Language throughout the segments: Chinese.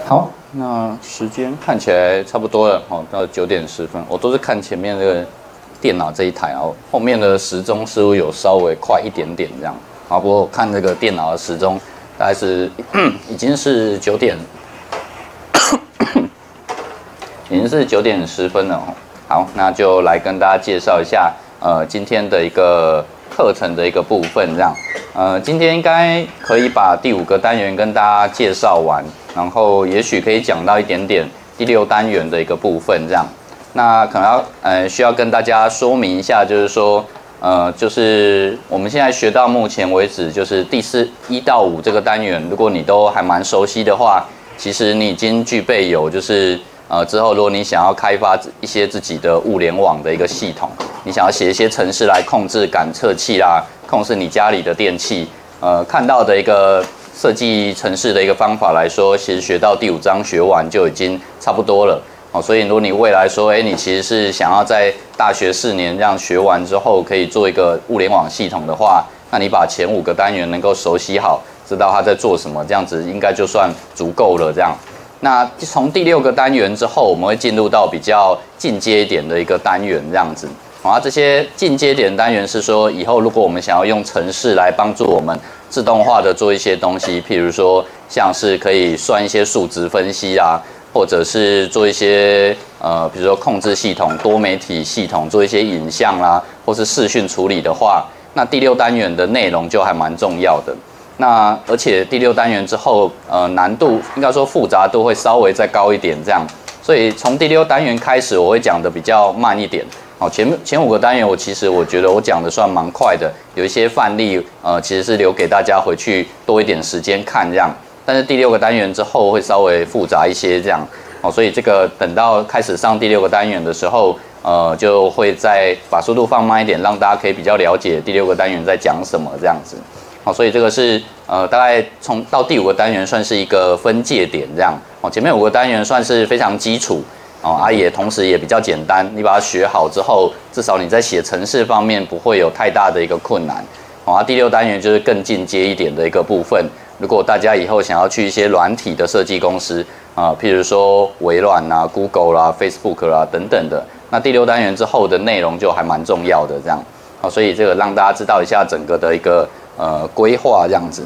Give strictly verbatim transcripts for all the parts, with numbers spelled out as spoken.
好，那时间看起来差不多了，哦，到九点十分，我都是看前面这个电脑这一台，然后后面的时钟似乎有稍微快一点点这样，啊，不过我看这个电脑的时钟大概是已经是九点，已经是九点十分了哦。好，那就来跟大家介绍一下，呃，今天的一个课程的一个部分，这样，呃，今天应该可以把第五个单元跟大家介绍完，然后也许可以讲到一点点第六单元的一个部分，这样。那可能要呃需要跟大家说明一下，就是说，呃，就是我们现在学到目前为止，就是第四一到五这个单元，如果你都还蛮熟悉的话，其实你已经具备有就是。呃，之后如果你想要开发一些自己的物联网的一个系统，你想要写一些程式来控制感测器啦，控制你家里的电器，呃，看到的一个设计程式的一个方法来说，其实学到第五章学完就已经差不多了哦。所以如果你未来说，哎，你其实是想要在大学四年这样学完之后，可以做一个物联网系统的话，那你把前五个单元能够熟悉好，知道它在做什么，这样子应该就算足够了这样。那从第六个单元之后，我们会进入到比较进阶一点的一个单元，这样子。啊，这些进阶点单元是说，以后如果我们想要用程式来帮助我们自动化的做一些东西，譬如说像是可以算一些数值分析啊，或者是做一些呃，比如说控制系统、多媒体系统，做一些影像啦，或是视讯处理的话，那第六单元的内容就还蛮重要的。那而且第六单元之后，呃，难度应该说复杂度会稍微再高一点，这样。所以从第六单元开始，我会讲的比较慢一点。好，前前五个单元我其实我觉得我讲的算蛮快的，有一些范例，呃，其实是留给大家回去多一点时间看这样。但是第六个单元之后会稍微复杂一些这样。好，所以这个等到开始上第六个单元的时候，呃，就会再把速度放慢一点，让大家可以比较了解第六个单元在讲什么这样子。好，所以这个是呃，大概从到第五个单元算是一个分界点这样。哦，前面五个单元算是非常基础哦，啊也同时也比较简单，你把它学好之后，至少你在写程式方面不会有太大的一个困难。哦，啊第六单元就是更进阶一点的一个部分。如果大家以后想要去一些软体的设计公司啊，譬如说微软啦、Google 啦、Facebook 啦等等的，那第六单元之后的内容就还蛮重要的这样。好，所以这个让大家知道一下整个的一个。呃，规划这样子。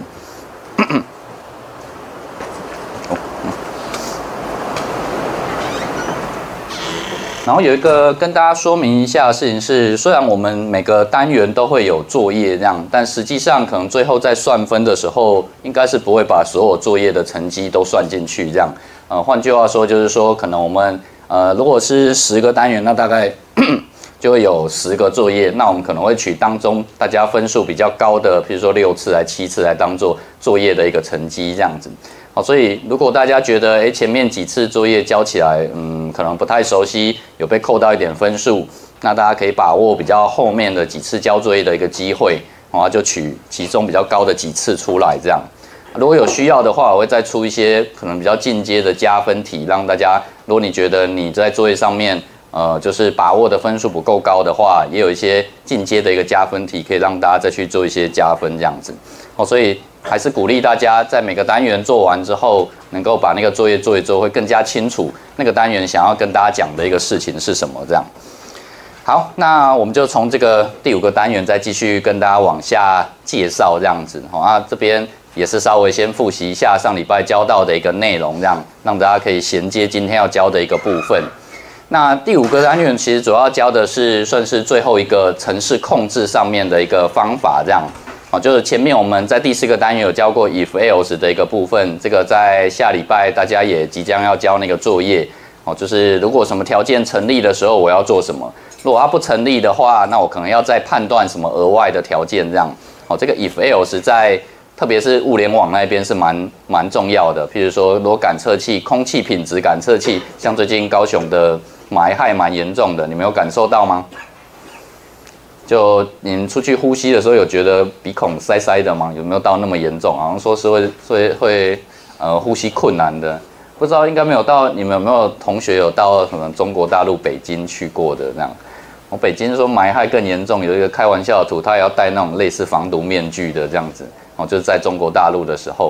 然后有一个跟大家说明一下的事情是，虽然我们每个单元都会有作业这样，但实际上可能最后在算分的时候，应该是不会把所有作业的成绩都算进去这样。呃，换句话说，就是说可能我们呃，如果是十个单元，那大概。就会有十个作业，那我们可能会取当中大家分数比较高的，比如说六次来七次来当做作业的一个成绩这样子。好，所以如果大家觉得哎前面几次作业交起来，嗯，可能不太熟悉，有被扣到一点分数，那大家可以把握比较后面的几次交作业的一个机会，然后就取其中比较高的几次出来这样。如果有需要的话，我会再出一些可能比较进阶的加分题，让大家，如果你觉得你在作业上面。呃，就是把握的分数不够高的话，也有一些进阶的一个加分题，可以让大家再去做一些加分这样子。哦，所以还是鼓励大家在每个单元做完之后，能够把那个作业做一做，会更加清楚那个单元想要跟大家讲的一个事情是什么这样。好，那我们就从这个第五个单元再继续跟大家往下介绍这样子。好，啊，这边也是稍微先复习一下上礼拜教到的一个内容，这样让大家可以衔接今天要教的一个部分。那第五个单元其实主要教的是算是最后一个程式控制上面的一个方法，这样，哦，就是前面我们在第四个单元有教过 if else 的一个部分，这个在下礼拜大家也即将要交那个作业，哦，就是如果什么条件成立的时候我要做什么，如果它不成立的话，那我可能要再判断什么额外的条件，这样，哦，这个 if else 在特别是物联网那边是蛮蛮重要的，譬如说如果感测器、空气品质感测器，像最近高雄的霾害蛮严重的，你们有感受到吗？就你们出去呼吸的时候，有觉得鼻孔塞塞的吗？有没有到那么严重？好像说是会会会呃呼吸困难的，不知道应该没有到。你们有没有同学有到什么中国大陆北京去过的那样？我北京说霾害更严重，有一个开玩笑的图，他也要戴那种类似防毒面具的这样子。哦，就是在中国大陆的时候，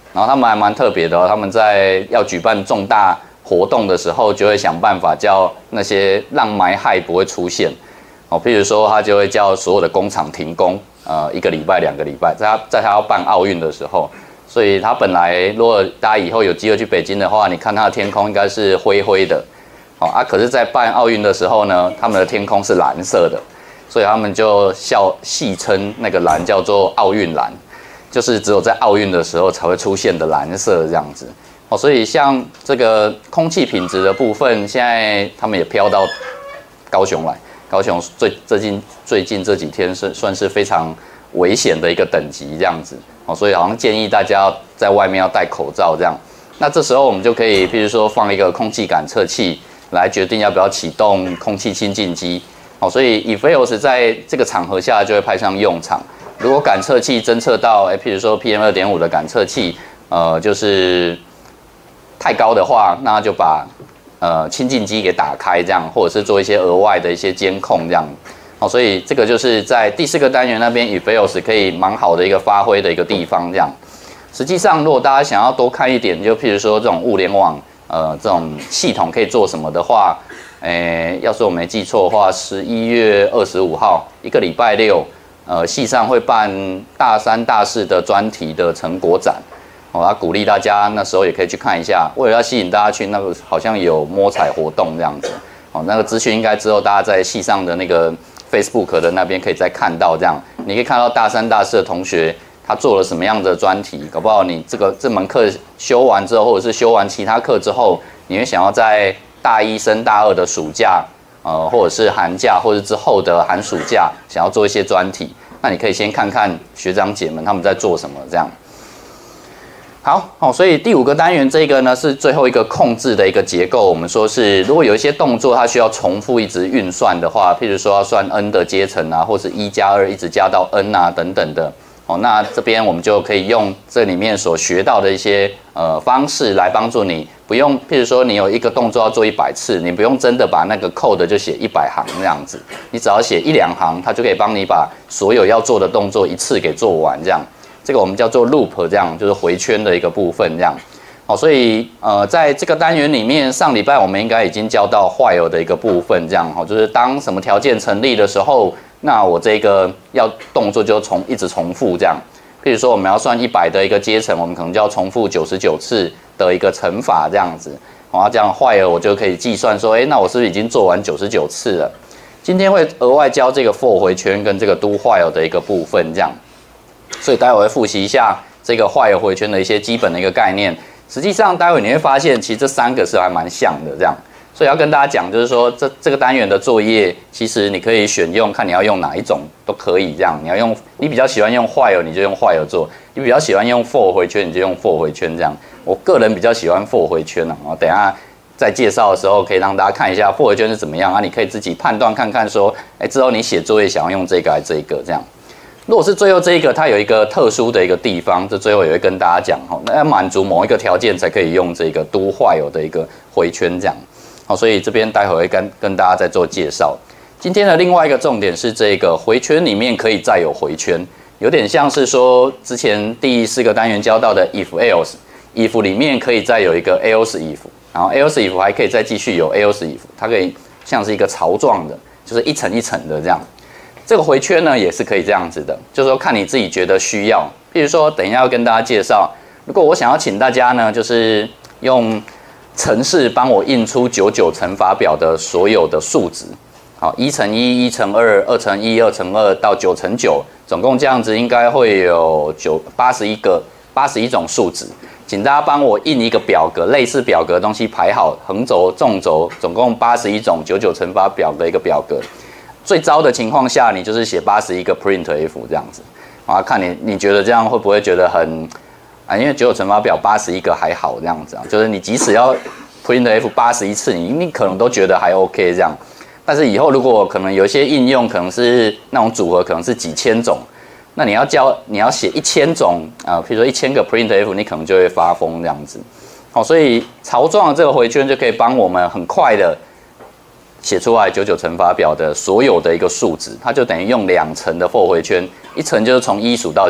然后他们还蛮特别的哦，他们在要举办重大活动的时候，就会想办法叫那些让霾害不会出现。哦，譬如说，他就会叫所有的工厂停工，呃，一个礼拜、两个礼拜，在他在他要办奥运的时候，所以他本来如果大家以后有机会去北京的话，你看他的天空应该是灰灰的，哦啊，可是，在办奥运的时候呢，他们的天空是蓝色的。所以他们就笑戏称那个蓝叫做奥运蓝，就是只有在奥运的时候才会出现的蓝色这样子哦。所以像这个空气品质的部分，现在他们也飘到高雄来。高雄最最近最近这几天是算是非常危险的一个等级这样子哦，所以好像建议大家在外面要戴口罩这样。那这时候我们就可以，譬如说放一个空气感测器来决定要不要启动空气清净机。哦，所以 E F E O S 在这个场合下就会派上用场。如果感测器侦测到，哎，譬如说 P M 二点五 的感测器，呃，就是太高的话，那就把呃清净机给打开，这样，或者是做一些额外的一些监控，这样。哦，所以这个就是在第四个单元那边 E F E O S 可以蛮好的一个发挥的一个地方，这样。实际上，如果大家想要多看一点，就譬如说这种物联网，呃，这种系统可以做什么的话。诶，要是我没记错的话，十一月二十五号一个礼拜六，呃，系上会办大三、大四的专题的成果展，哦，要鼓励大家那时候也可以去看一下。为了要吸引大家去，那个好像有摸彩活动这样子，哦，那个资讯应该之后大家在系上的那个 Facebook 的那边可以再看到，这样你可以看到大三、大四的同学他做了什么样的专题，搞不好你这个这门课修完之后，或者是修完其他课之后，你会想要在大一升大二的暑假，呃，或者是寒假，或者之后的寒暑假，想要做一些专题，那你可以先看看学长姐们他们在做什么，这样。好，哦，所以第五个单元这个呢是最后一个控制的一个结构。我们说是，如果有一些动作它需要重复一直运算的话，譬如说要算 n 的阶层啊，或是一加二一直加到 n 啊等等的。哦，那这边我们就可以用这里面所学到的一些呃方式来帮助你，不用，譬如说你有一个动作要做一百次，你不用真的把那个 code 就写一百行这样子，你只要写一两行，它就可以帮你把所有要做的动作一次给做完这样。这个我们叫做 loop， 这样就是回圈的一个部分这样。好，所以呃，在这个单元里面，上礼拜我们应该已经教到 while 的一个部分这样，哈，就是当什么条件成立的时候。那我这个要动作就重一直重复这样，譬如说我们要算一百的一个阶层，我们可能就要重复九十九次的一个乘法这样子，然后这样坏了我就可以计算说，哎，那我是不是已经做完九十九次了？今天会额外教这个 for 回圈跟这个 do while 的一个部分这样，所以待会会复习一下这个 while 回圈的一些基本的一个概念。实际上待会你会发现，其实这三个是还蛮像的这样。所以要跟大家讲，就是说这这个单元的作业，其实你可以选用，看你要用哪一种都可以。这样，你要用你比较喜欢用while，你就用while做；你比较喜欢用 for 回圈，你就用 for 回圈。这样，我个人比较喜欢 for 回圈啊。等一下在介绍的时候，可以让大家看一下 for 回圈是怎么样啊。你可以自己判断看看说，哎，之后你写作业想要用这个还是这个这样。如果是最后这一个，它有一个特殊的一个地方，这最后也会跟大家讲哈，那要满足某一个条件才可以用这个 do while 的一个回圈这样。好，所以这边待会会跟跟大家再做介绍。今天的另外一个重点是这个回圈里面可以再有回圈，有点像是说之前第四个单元教到的 if else，if 里面可以再有一个 else if， 然后 else if 还可以再继续有 else if， 它可以像是一个槽状的，就是一层一层的这样。这个回圈呢也是可以这样子的，就是说看你自己觉得需要。譬如说，等一下要跟大家介绍，如果我想要请大家呢，就是用程式帮我印出九九乘法表的所有的数值，好，一乘一、一乘二、二乘一、二乘二到九乘九，总共这样子应该会有九八十一个八十一种数值，请大家帮我印一个表格，类似表格的东西排好，横轴、纵轴，总共八十一种九九乘法表的一个表格。最糟的情况下，你就是写八十一个 print f 这样子，啊，看你你觉得这样会不会觉得很？啊，因为九九乘法表八十一个还好这样子啊，就是你即使要 print f 八十一次，你你可能都觉得还 OK 这样。但是以后如果可能有一些应用可能是那种组合，可能是几千种，那你要教你要写一千种啊，譬如说一千个 print f， 你可能就会发疯这样子。好，所以槽状的这个回圈就可以帮我们很快的写出来九九乘法表的所有的一个数值，它就等于用两层的 for 回圈，一层就是从一数到九。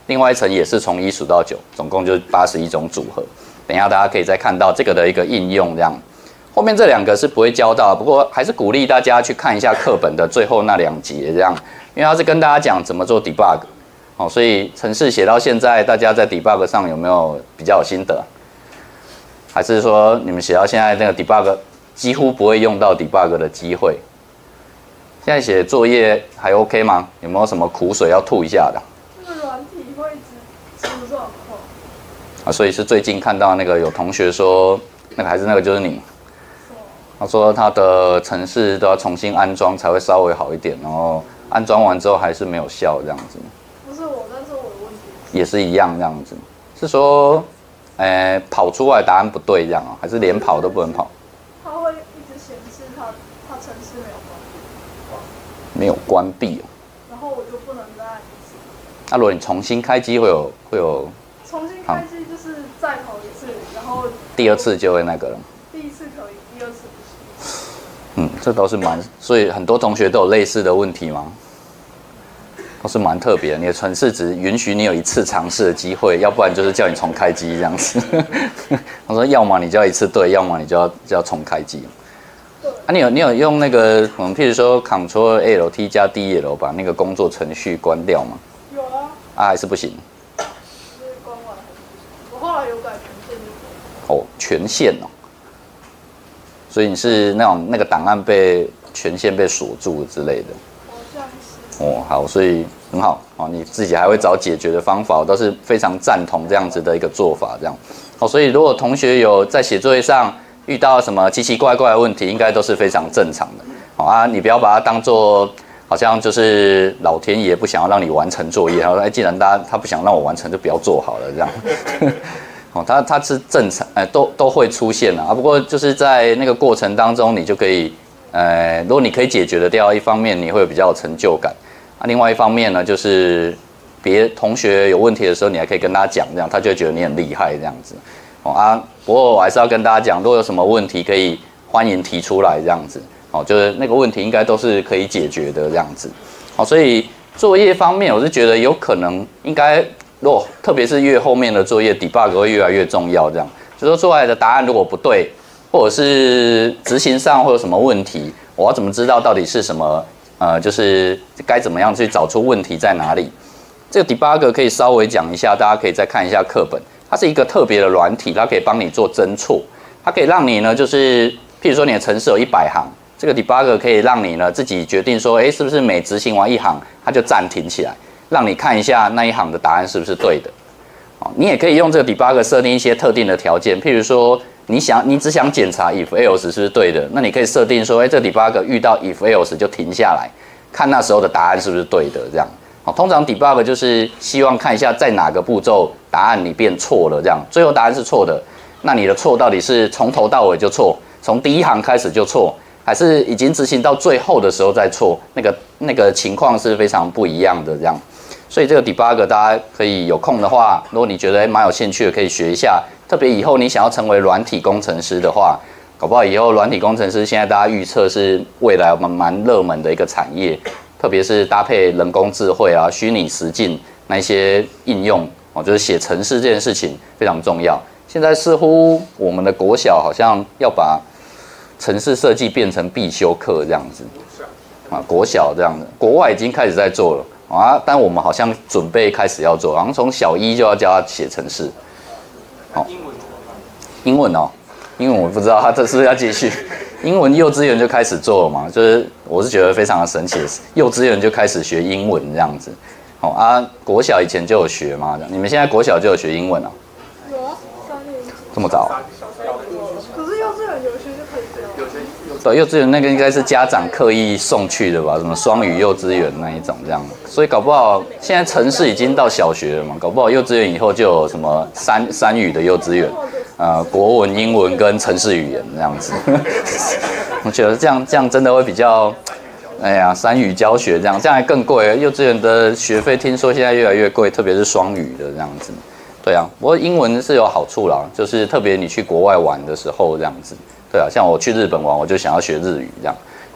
另外一层也是从一数到九，总共就八十一种组合。等一下大家可以再看到这个的一个应用，这样。后面这两个是不会教到，不过还是鼓励大家去看一下课本的最后那两节，这样，因为它是跟大家讲怎么做 debug。哦，所以程式写到现在，大家在 debug 上有没有比较有心得？还是说你们写到现在那个 debug 几乎不会用到 debug 的机会？现在写作业还 OK 吗？有没有什么苦水要吐一下的？ 这个软体会一直出状况。 啊，所以是最近看到那个有同学说，那个还是那个就是你。他说他的程式都要重新安装才会稍微好一点，然后安装完之后还是没有效这样子。 不是我，但是我的问题也是一样这样子。是说，呃，跑出来答案不对这样啊，还是连跑都不能跑？ 它会一直显示它它程式没有关闭。 没有关闭哦。 然后我就不能再按一次。 那、啊、如果你重新开机会有会有？ 重新开机就是再跑一次，然后第二次就会那个了。 第一次可以，第二次不行。 嗯，这倒是蛮，所以很多同学都有类似的问题吗？都是蛮特别的，你的程式只允许你有一次尝试的机会，要不然就是叫你重开机这样子。他说，要么你就要一次对，要么你就要就要重开机。啊，你有你有用那个，我们譬如说 Ctrl L T 加 D L 把那个工作程序关掉吗？ 有啊。 啊，还是不行。 就是关完还是不行。我后来有改权限就可以。 哦，权限哦。所以你是那种那个档案被权限被锁住之类的。 好像是。 哦，好，所以很好哦，你自己还会找解决的方法，我都是非常赞同这样子的一个做法，这样。哦，所以如果同学有在写作业上遇到什么奇奇怪怪的问题，应该都是非常正常的。好啊，你不要把它当做好像就是老天爷不想要让你完成作业，然后哎，既然大家他不想让我完成，就不要做好了这样。哦，它它是正常，呃，都都会出现啊。不过就是在那个过程当中，你就可以，呃，如果你可以解决得掉，一方面你会有比较有成就感，啊，另外一方面呢，就是别同学有问题的时候，你还可以跟他讲，这样他就会觉得你很厉害这样子。哦啊，不过我还是要跟大家讲，如果有什么问题，可以欢迎提出来这样子。哦，就是那个问题应该都是可以解决的这样子。好，所以作业方面，我是觉得有可能应该。如果特别是越后面的作业 ，debug 会越来越重要。这样，就说出来的答案如果不对，或者是执行上会有什么问题，我要怎么知道到底是什么？呃，就是该怎么样去找出问题在哪里？这个 debug 可以稍微讲一下，大家可以再看一下课本。它是一个特别的软体，它可以帮你做侦错，它可以让你呢，就是譬如说你的程式有一百行，这个 debug 可以让你呢自己决定说，哎，是不是每执行完一行，它就暂停起来。让你看一下那一行的答案是不是对的，哦，你也可以用这个 debug 设定一些特定的条件，譬如说你想你只想检查 if else 是不是对的，那你可以设定说，哎，这个 debug 遇到 if else 就停下来，看那时候的答案是不是对的，这样，哦，通常 debug 就是希望看一下在哪个步骤答案你变错了，这样，最后答案是错的，那你的错到底是从头到尾就错，从第一行开始就错，还是已经执行到最后的时候再错，那个那个情况是非常不一样的，这样。所以这个 debug 大家可以有空的话，如果你觉得蛮有兴趣的，可以学一下。特别以后你想要成为软体工程师的话，搞不好以后软体工程师现在大家预测是未来蛮蛮热门的一个产业，特别是搭配人工智慧啊、虚拟实境那一些应用哦，就是写程式这件事情非常重要。现在似乎我们的国小好像要把程式设计变成必修课这样子啊，国小这样子，国外已经开始在做了。啊，但我们好像准备开始要做，好像从小一就要教他写程式。好，英文英文哦，英文我不知道他这是不是要继续。英文幼稚园就开始做了嘛，就是我是觉得非常的神奇，幼稚园就开始学英文这样子。好啊，国小以前就有学嘛，你们现在国小就有学英文哦？ 有啊，三年级。 这么早？ 可是幼稚园有些就可以教。有些对，幼稚园那个应该是家长刻意送去的吧？什么双语幼稚园那一种这样，所以搞不好现在程式已经到小学了嘛，搞不好幼稚园以后就有什么三三语的幼稚园，呃，国文、英文跟程式语言这样子。我觉得这样这样真的会比较，哎呀，三语教学这样，这样还更贵。幼稚园的学费听说现在越来越贵，特别是双语的这样子。对啊，不过英文是有好处啦，就是特别你去国外玩的时候这样子。对啊，像我去日本玩，我就想要学日语这样；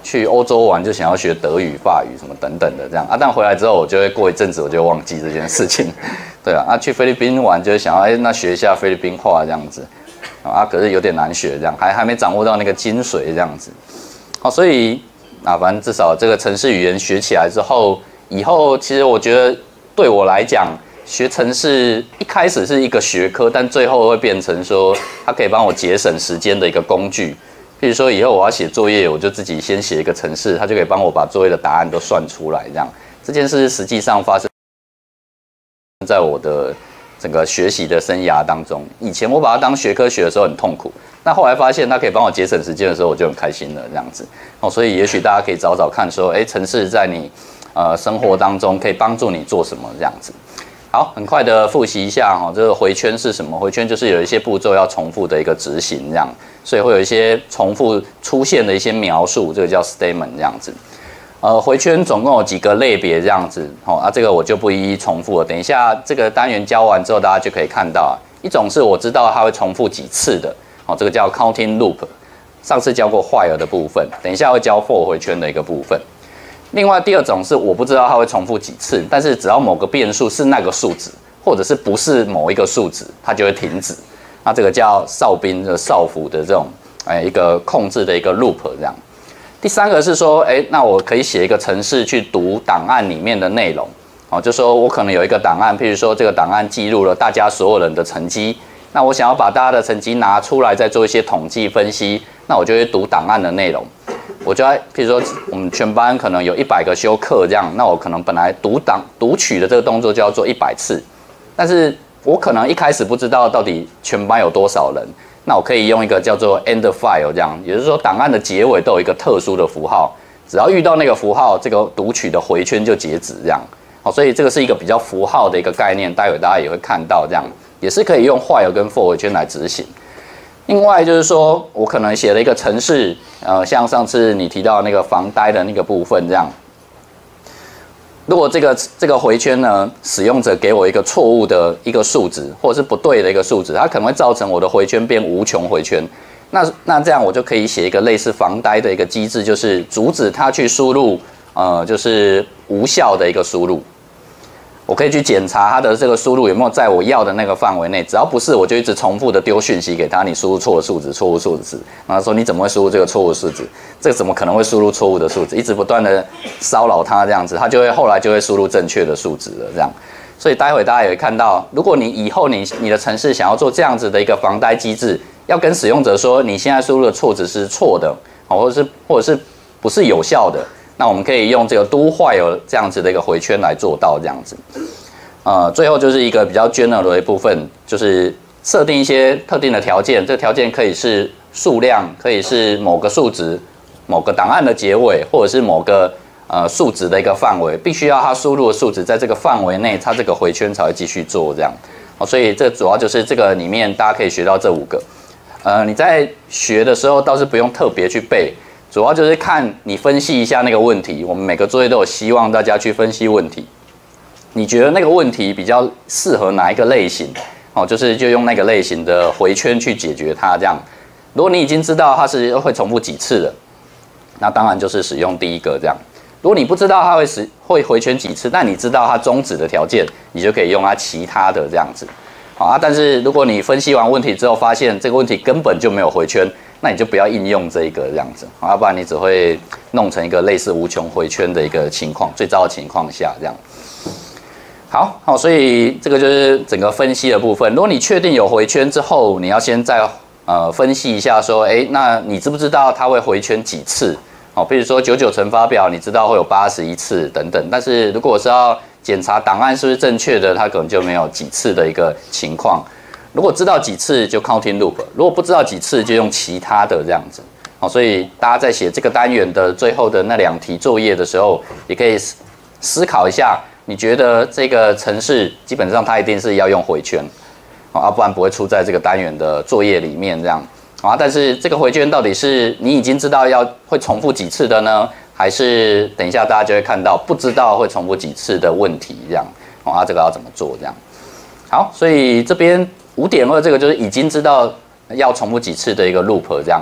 去欧洲玩就想要学德语、法语什么等等的这样啊，但回来之后我就会过一阵子我就忘记这件事情，对啊，啊去菲律宾玩就是想要哎、欸、那学一下菲律宾话这样子，啊可是有点难学这样，还还没掌握到那个精髓这样子，好，所以啊反正至少这个程式语言学起来之后，以后其实我觉得对我来讲。学程式一开始是一个学科，但最后会变成说，它可以帮我节省时间的一个工具。譬如说，以后我要写作业，我就自己先写一个程式，它就可以帮我把作业的答案都算出来。这样，这件事实际上发生在我的整个学习的生涯当中。以前我把它当学科学的时候很痛苦，那后来发现它可以帮我节省时间的时候，我就很开心了。这样子哦，所以也许大家可以找找看，说，哎，程式在你呃生活当中可以帮助你做什么这样子。好，很快的复习一下哈，这个回圈是什么？回圈就是有一些步骤要重复的一个执行，这样，所以会有一些重复出现的一些描述，这个叫 statement 这样子。呃，回圈总共有几个类别这样子，哦啊，这个我就不一一重复了。等一下这个单元教完之后，大家就可以看到，一种是我知道它会重复几次的，哦，这个叫 counting loop， 上次教过 while 的部分，等一下会教 for 回圈的一个部分。另外第二种是我不知道它会重复几次，但是只要某个变数是那个数值，或者是不是某一个数值，它就会停止。那这个叫哨兵的哨符的这种哎一个控制的一个 loop 这样。第三个是说，哎，那我可以写一个程式去读档案里面的内容，哦，就说我可能有一个档案，譬如说这个档案记录了大家所有人的成绩，那我想要把大家的成绩拿出来，再做一些统计分析，那我就会读档案的内容。我就在，譬如说，我们全班可能有一百个修课这样，那我可能本来读档读取的这个动作就要做一百次，但是我可能一开始不知道到底全班有多少人，那我可以用一个叫做 end file 这样，也就是说档案的结尾都有一个特殊的符号，只要遇到那个符号，这个读取的回圈就截止这样。好，所以这个是一个比较符号的一个概念，待会大家也会看到这样，也是可以用 while 跟 for 回圈来执行。另外就是说，我可能写了一个程式，呃，像上次你提到那个防呆的那个部分这样。如果这个这个回圈呢，使用者给我一个错误的一个数值，或者是不对的一个数值，它可能会造成我的回圈变无穷回圈。那那这样我就可以写一个类似防呆的一个机制，就是阻止它去输入，呃，就是无效的一个输入。我可以去检查它的这个输入有没有在我要的那个范围内，只要不是，我就一直重复的丢讯息给他，你输入错的数值，错误数值，然后说你怎么会输入这个错误数值？这个怎么可能会输入错误的数值？一直不断的骚扰他这样子，他就会后来就会输入正确的数值了这样。所以待会大家也会看到，如果你以后你你的程式想要做这样子的一个防呆机制，要跟使用者说你现在输入的错值是错的，或者是或者是不是有效的。那我们可以用这个 do while 这样子的一个回圈来做到这样子，呃，最后就是一个比较 general 的一部分，就是设定一些特定的条件，这个条件可以是数量，可以是某个数值、某个档案的结尾，或者是某个呃数值的一个范围，必须要它输入的数值在这个范围内，它这个回圈才会继续做这样。哦，所以这主要就是这个里面大家可以学到这五个，呃，你在学的时候倒是不用特别去背。主要就是看你分析一下那个问题，我们每个作业都有希望大家去分析问题。你觉得那个问题比较适合哪一个类型？哦，就是就用那个类型的回圈去解决它。这样，如果你已经知道它是会重复几次的，那当然就是使用第一个这样。如果你不知道它会使会回圈几次，但你知道它终止的条件，你就可以用它其他的这样子。好啊，但是如果你分析完问题之后，发现这个问题根本就没有回圈，那你就不要应用这一个这样子，要不然你只会弄成一个类似无穷回圈的一个情况，最糟的情况下这样。好，好，所以这个就是整个分析的部分。如果你确定有回圈之后，你要先再呃分析一下，说，哎，那你知不知道它会回圈几次？哦，比如说九九乘法表，你知道会有八十一次等等，但是如果我是要检查档案是不是正确的，它可能就没有几次的一个情况。如果知道几次就 counting loop， 如果不知道几次就用其他的这样子。好，所以大家在写这个单元的最后的那两题作业的时候，也可以思考一下，你觉得这个程式基本上它一定是要用回圈，啊，不然不会出在这个单元的作业里面这样。啊，但是这个回圈到底是你已经知道要会重复几次的呢，还是等一下大家就会看到不知道会重复几次的问题这样？啊，这个要怎么做这样？好，所以这边五点二这个就是已经知道要重复几次的一个 loop 这样子。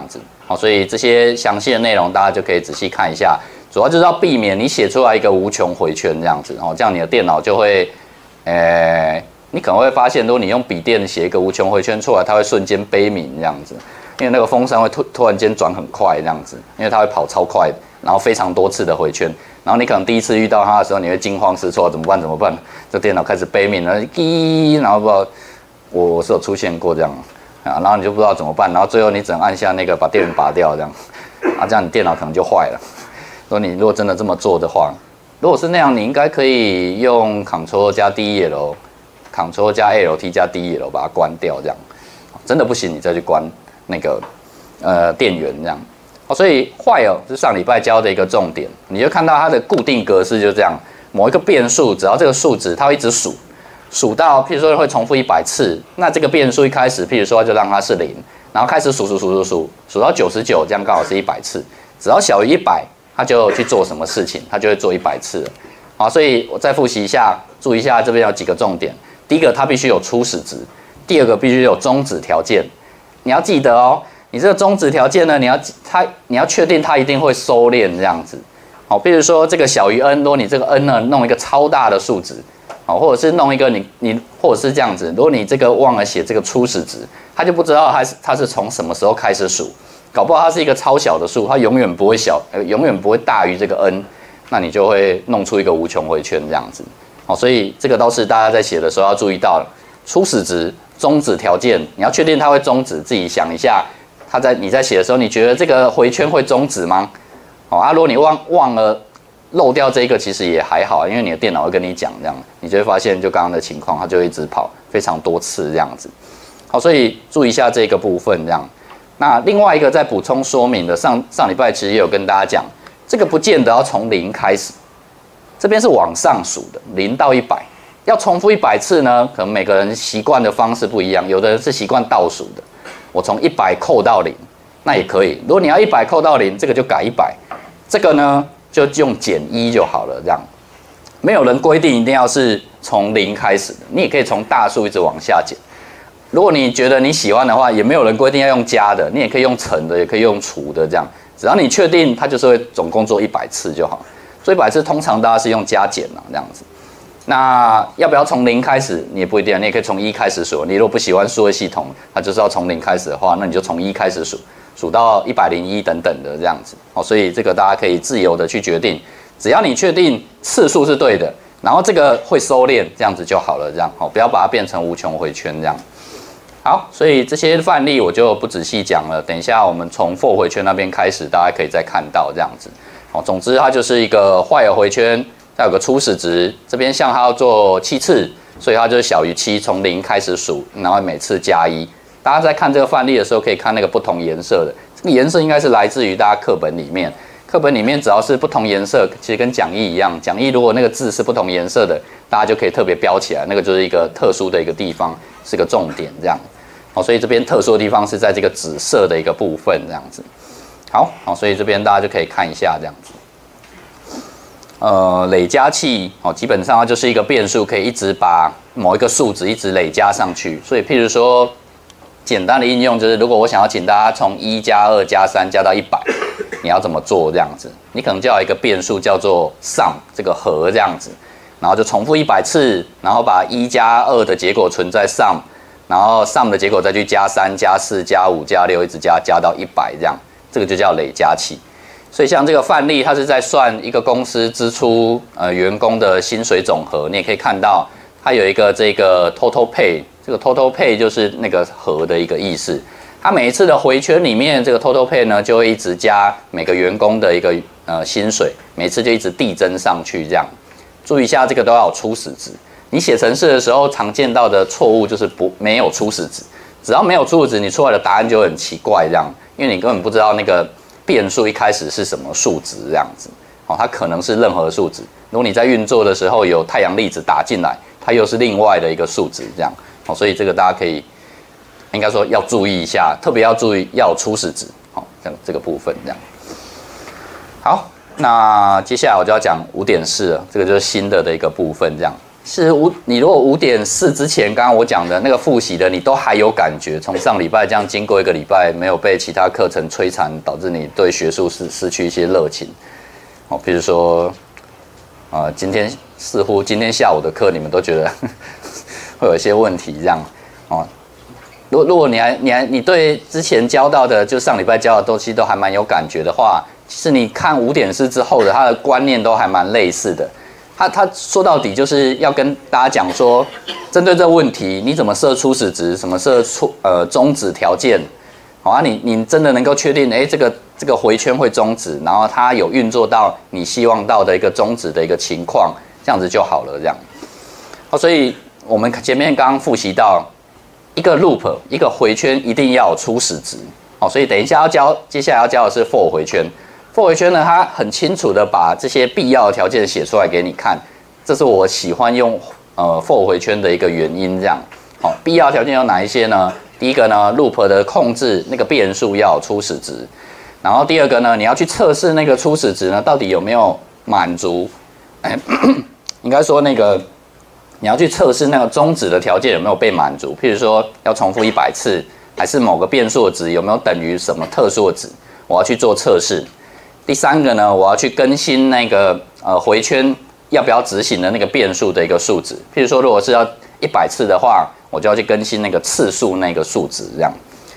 好，所以这些详细的内容大家就可以仔细看一下。主要就是要避免你写出来一个无穷回圈这样子，哦，这样你的电脑就会，呃，你可能会发现，如果你用笔电写一个无穷回圈出来，它会瞬间悲鸣这样子，因为那个风扇会突突然间转很快这样子，因为它会跑超快，然后非常多次的回圈，然后你可能第一次遇到它的时候，你会惊慌失措，怎么办？怎么办？这电脑开始悲鸣了，滴，然后不知道，我我是有出现过这样啊，然后你就不知道怎么办，然后最后你只能按下那个把电源拔掉这样，啊，这样你电脑可能就坏了。说你如果真的这么做的话，如果是那样，你应该可以用 Ctrl 加 D E L，Ctrl 加 L T 加 D E L 把它关掉，这样真的不行，你再去关那个呃电源这样。哦，所以while是上礼拜教的一个重点，你就看到它的固定格式就这样，某一个变数，只要这个数值它会一直数，数到譬如说会重复一百次，那这个变数一开始，譬如说就让它是零，然后开始数数数数数，数到九十九，这样刚好是一百次，只要小于一百。他就去做什么事情，他就会做一百次了。好，所以我再复习一下，注意一下这边有几个重点。第一个，它必须有初始值；第二个，必须有终止条件。你要记得哦，你这个终止条件呢，你要它你要确定它一定会收敛这样子。好，比如说这个小于 n， 如果你这个 n 呢弄一个超大的数值，好，或者是弄一个你你或者是这样子，如果你这个忘了写这个初始值，它就不知道它是它是从什么时候开始数。搞不好它是一个超小的数，它永远不会小，呃，永远不会大于这个 n， 那你就会弄出一个无穷回圈这样子。好，所以这个都是大家在写的时候要注意到的。初始值、终止条件，你要确定它会终止，自己想一下，它在你在写的时候，你觉得这个回圈会终止吗？好啊，如果你忘忘了漏掉这个，其实也还好，因为你的电脑会跟你讲这样，你就会发现就刚刚的情况，它就会一直跑非常多次这样子。好，所以注意一下这个部分这样。那另外一个再补充说明的，上上礼拜其实也有跟大家讲，这个不见得要从零开始，这边是往上数的，零到一百，要重复一百次呢，可能每个人习惯的方式不一样，有的人是习惯倒数的，我从一百扣到零，那也可以。如果你要一百扣到零，这个就改一百，这个呢就用减一就好了，这样。没有人规定一定要是从零开始的，你也可以从大数一直往下减。如果你觉得你喜欢的话，也没有人规定要用加的，你也可以用乘的，也可以用除的，这样，只要你确定它就是会总共做一百次就好。做一百次通常大家是用加减啊，这样子。那要不要从零开始？你也不一定，你也可以从一开始数。你如果不喜欢数位系统，它就是要从零开始的话，那你就从一开始数，数到一百零一等等的这样子。好，所以这个大家可以自由的去决定，只要你确定次数是对的，然后这个会收敛，这样子就好了，这样好，不要把它变成无穷回圈这样。好，所以这些范例我就不仔细讲了。等一下我们从 for 回圈那边开始，大家可以再看到这样子。好，总之它就是一个while回圈，它有个初始值，这边像它要做七次，所以它就是小于七，从零开始数，然后每次加一。大家在看这个范例的时候，可以看那个不同颜色的，这个颜色应该是来自于大家课本里面。课本里面只要是不同颜色，其实跟讲义一样，讲义如果那个字是不同颜色的，大家就可以特别标起来，那个就是一个特殊的一个地方，是个重点这样。好，所以这边特殊的地方是在这个紫色的一个部分，这样子。好，好，所以这边大家就可以看一下这样子。呃，累加器，哦，基本上它就是一个变数，可以一直把某一个数值一直累加上去。所以，譬如说，简单的应用就是，如果我想要请大家从一加二加三加到一百，你要怎么做这样子？你可能就要有一个变数叫做 sum， 这个和这样子，然后就重复一百次，然后把一加二的结果存在 sum。然后 sum 的结果再去加三、加四、加五、加六，一直加加到一百这样，这个就叫累加器。所以像这个范例，它是在算一个公司支出呃员工的薪水总和，你也可以看到它有一个这个 total pay， 这个 total pay 就是那个和的一个意思。它每一次的回圈里面，这个 total pay 呢就会一直加每个员工的一个呃薪水，每次就一直递增上去这样。注意一下，这个都要有初始值。你写程式的时候常见到的错误就是不没有初始值，只要没有初始值，你出来的答案就很奇怪这样，因为你根本不知道那个变数一开始是什么数值这样子，哦，它可能是任何数值。如果你在运作的时候有太阳粒子打进来，它又是另外的一个数值这样，哦，所以这个大家可以应该说要注意一下，特别要注意要有初始值，哦，这样这个部分这样。好，那接下来我就要讲五点四了，这个就是新的的一个部分这样。 是五，你如果五点四之前，刚刚我讲的那个复习的，你都还有感觉，从上礼拜这样经过一个礼拜，没有被其他课程摧残，导致你对学术失失去一些热情。哦，比如说，呃，今天似乎今天下午的课，你们都觉得会有一些问题，这样哦。如如果你还你还你对之前教到的，就上礼拜教的东西都还蛮有感觉的话，其实你看五点四之后的，它的观念都还蛮类似的。他他说到底就是要跟大家讲说，针对这个问题，你怎么设初始值，怎么设初呃终止条件，好啊，你你真的能够确定，哎，这个这个回圈会终止，然后它有运作到你希望到的一个终止的一个情况，这样子就好了，这样。好，所以我们前面刚刚复习到一个 loop， 一个回圈一定要有初始值，好，所以等一下要教，接下来要教的是 for 回圈。for 回圈呢，它很清楚的把这些必要的条件写出来给你看，这是我喜欢用呃 for 回圈的一个原因。这样，好、哦，必要条件有哪一些呢？第一个呢 ，loop 的控制那个变数要有初始值，然后第二个呢，你要去测试那个初始值呢到底有没有满足，哎，应该说那个你要去测试那个终止的条件有没有被满足，譬如说要重复一百次，还是某个变数的值有没有等于什么特殊的值，我要去做测试。第三个呢，我要去更新那个呃回圈要不要执行的那个变数的一个数值。譬如说，如果是要一百次的话，我就要去更新那个次数那个数值。这样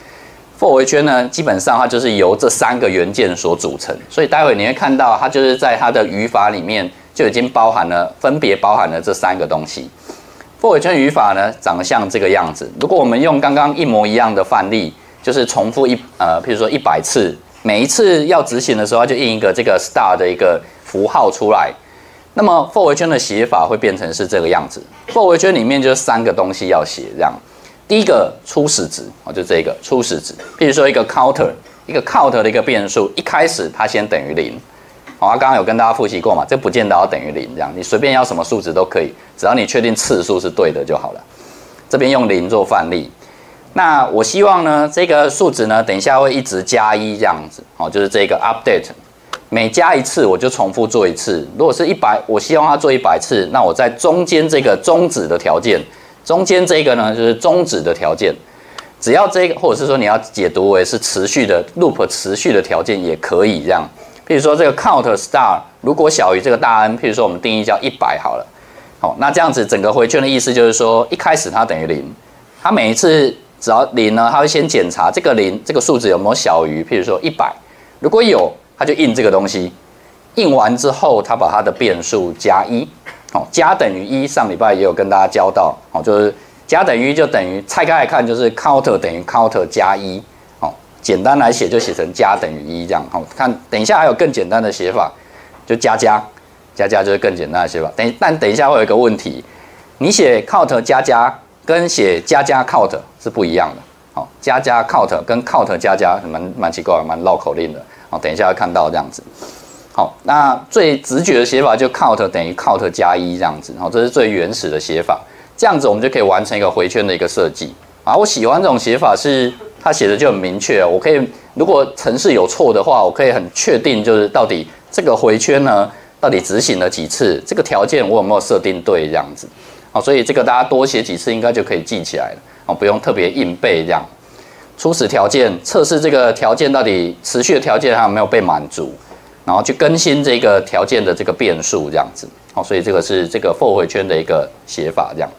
，for 回圈呢，基本上它就是由这三个元件所组成。所以待会你会看到，它就是在它的语法里面就已经包含了，分别包含了这三个东西。for 回圈语法呢，长得像这个样子。如果我们用刚刚一模一样的范例，就是重复一呃，譬如说一百次。每一次要执行的时候，它就印一个这个 star 的一个符号出来。那么 for 回圈的写法会变成是这个样子。for 回圈里面就是三个东西要写，这样。第一个初始值，哦，就这个初始值。譬如说一个 counter， 一个 count 的一个变数，一开始它先等于零。好、哦，刚刚有跟大家复习过嘛，这不见得要等于零，这样你随便要什么数值都可以，只要你确定次数是对的就好了。这边用零做范例。那我希望呢，这个数值呢，等一下会一直加一这样子，哦，就是这个 update， 每加一次我就重复做一次。如果是一百，我希望它做一百次，那我在中间这个终止的条件，中间这个呢就是终止的条件，只要这个，或者是说你要解读为是持续的 loop 持续的条件也可以这样。譬如说这个 count star 如果小于这个大 N， 譬如说我们定义叫一百好了，好，那这样子整个回圈的意思就是说，一开始它等于零，它每一次。只要零呢，它会先检查这个零这个数值有没有小于，譬如说一百，如果有，它就印这个东西，印完之后，它把它的变数加一，哦，加等于一，上礼拜也有跟大家教到，哦，就是加等于就等于拆开来看就是 counter 等于 counter 加一，哦，简单来写就写成加等于一这样，好、哦，看等一下还有更简单的写法，就加加加加就是更简单的写法，等但等一下会有一个问题，你写 count 加加。跟写加加 count 是不一样的，好，加加 count 跟 count 加加蛮蛮奇怪，蛮绕口令的，好，等一下要看到这样子，好，那最直觉的写法就 count 等于 count 加一这样子，好，这是最原始的写法，这样子我们就可以完成一个回圈的一个设计，啊，我喜欢这种写法是它写的就很明确，我可以如果程式有错的话，我可以很确定就是到底这个回圈呢到底执行了几次，这个条件我有没有设定对这样子。哦，所以这个大家多写几次应该就可以记起来了哦，不用特别硬背这样。初始条件测试这个条件到底持续的条件还有没有被满足，然后去更新这个条件的这个变数这样子。哦，所以这个是这个 for 回圈的一个写法这样。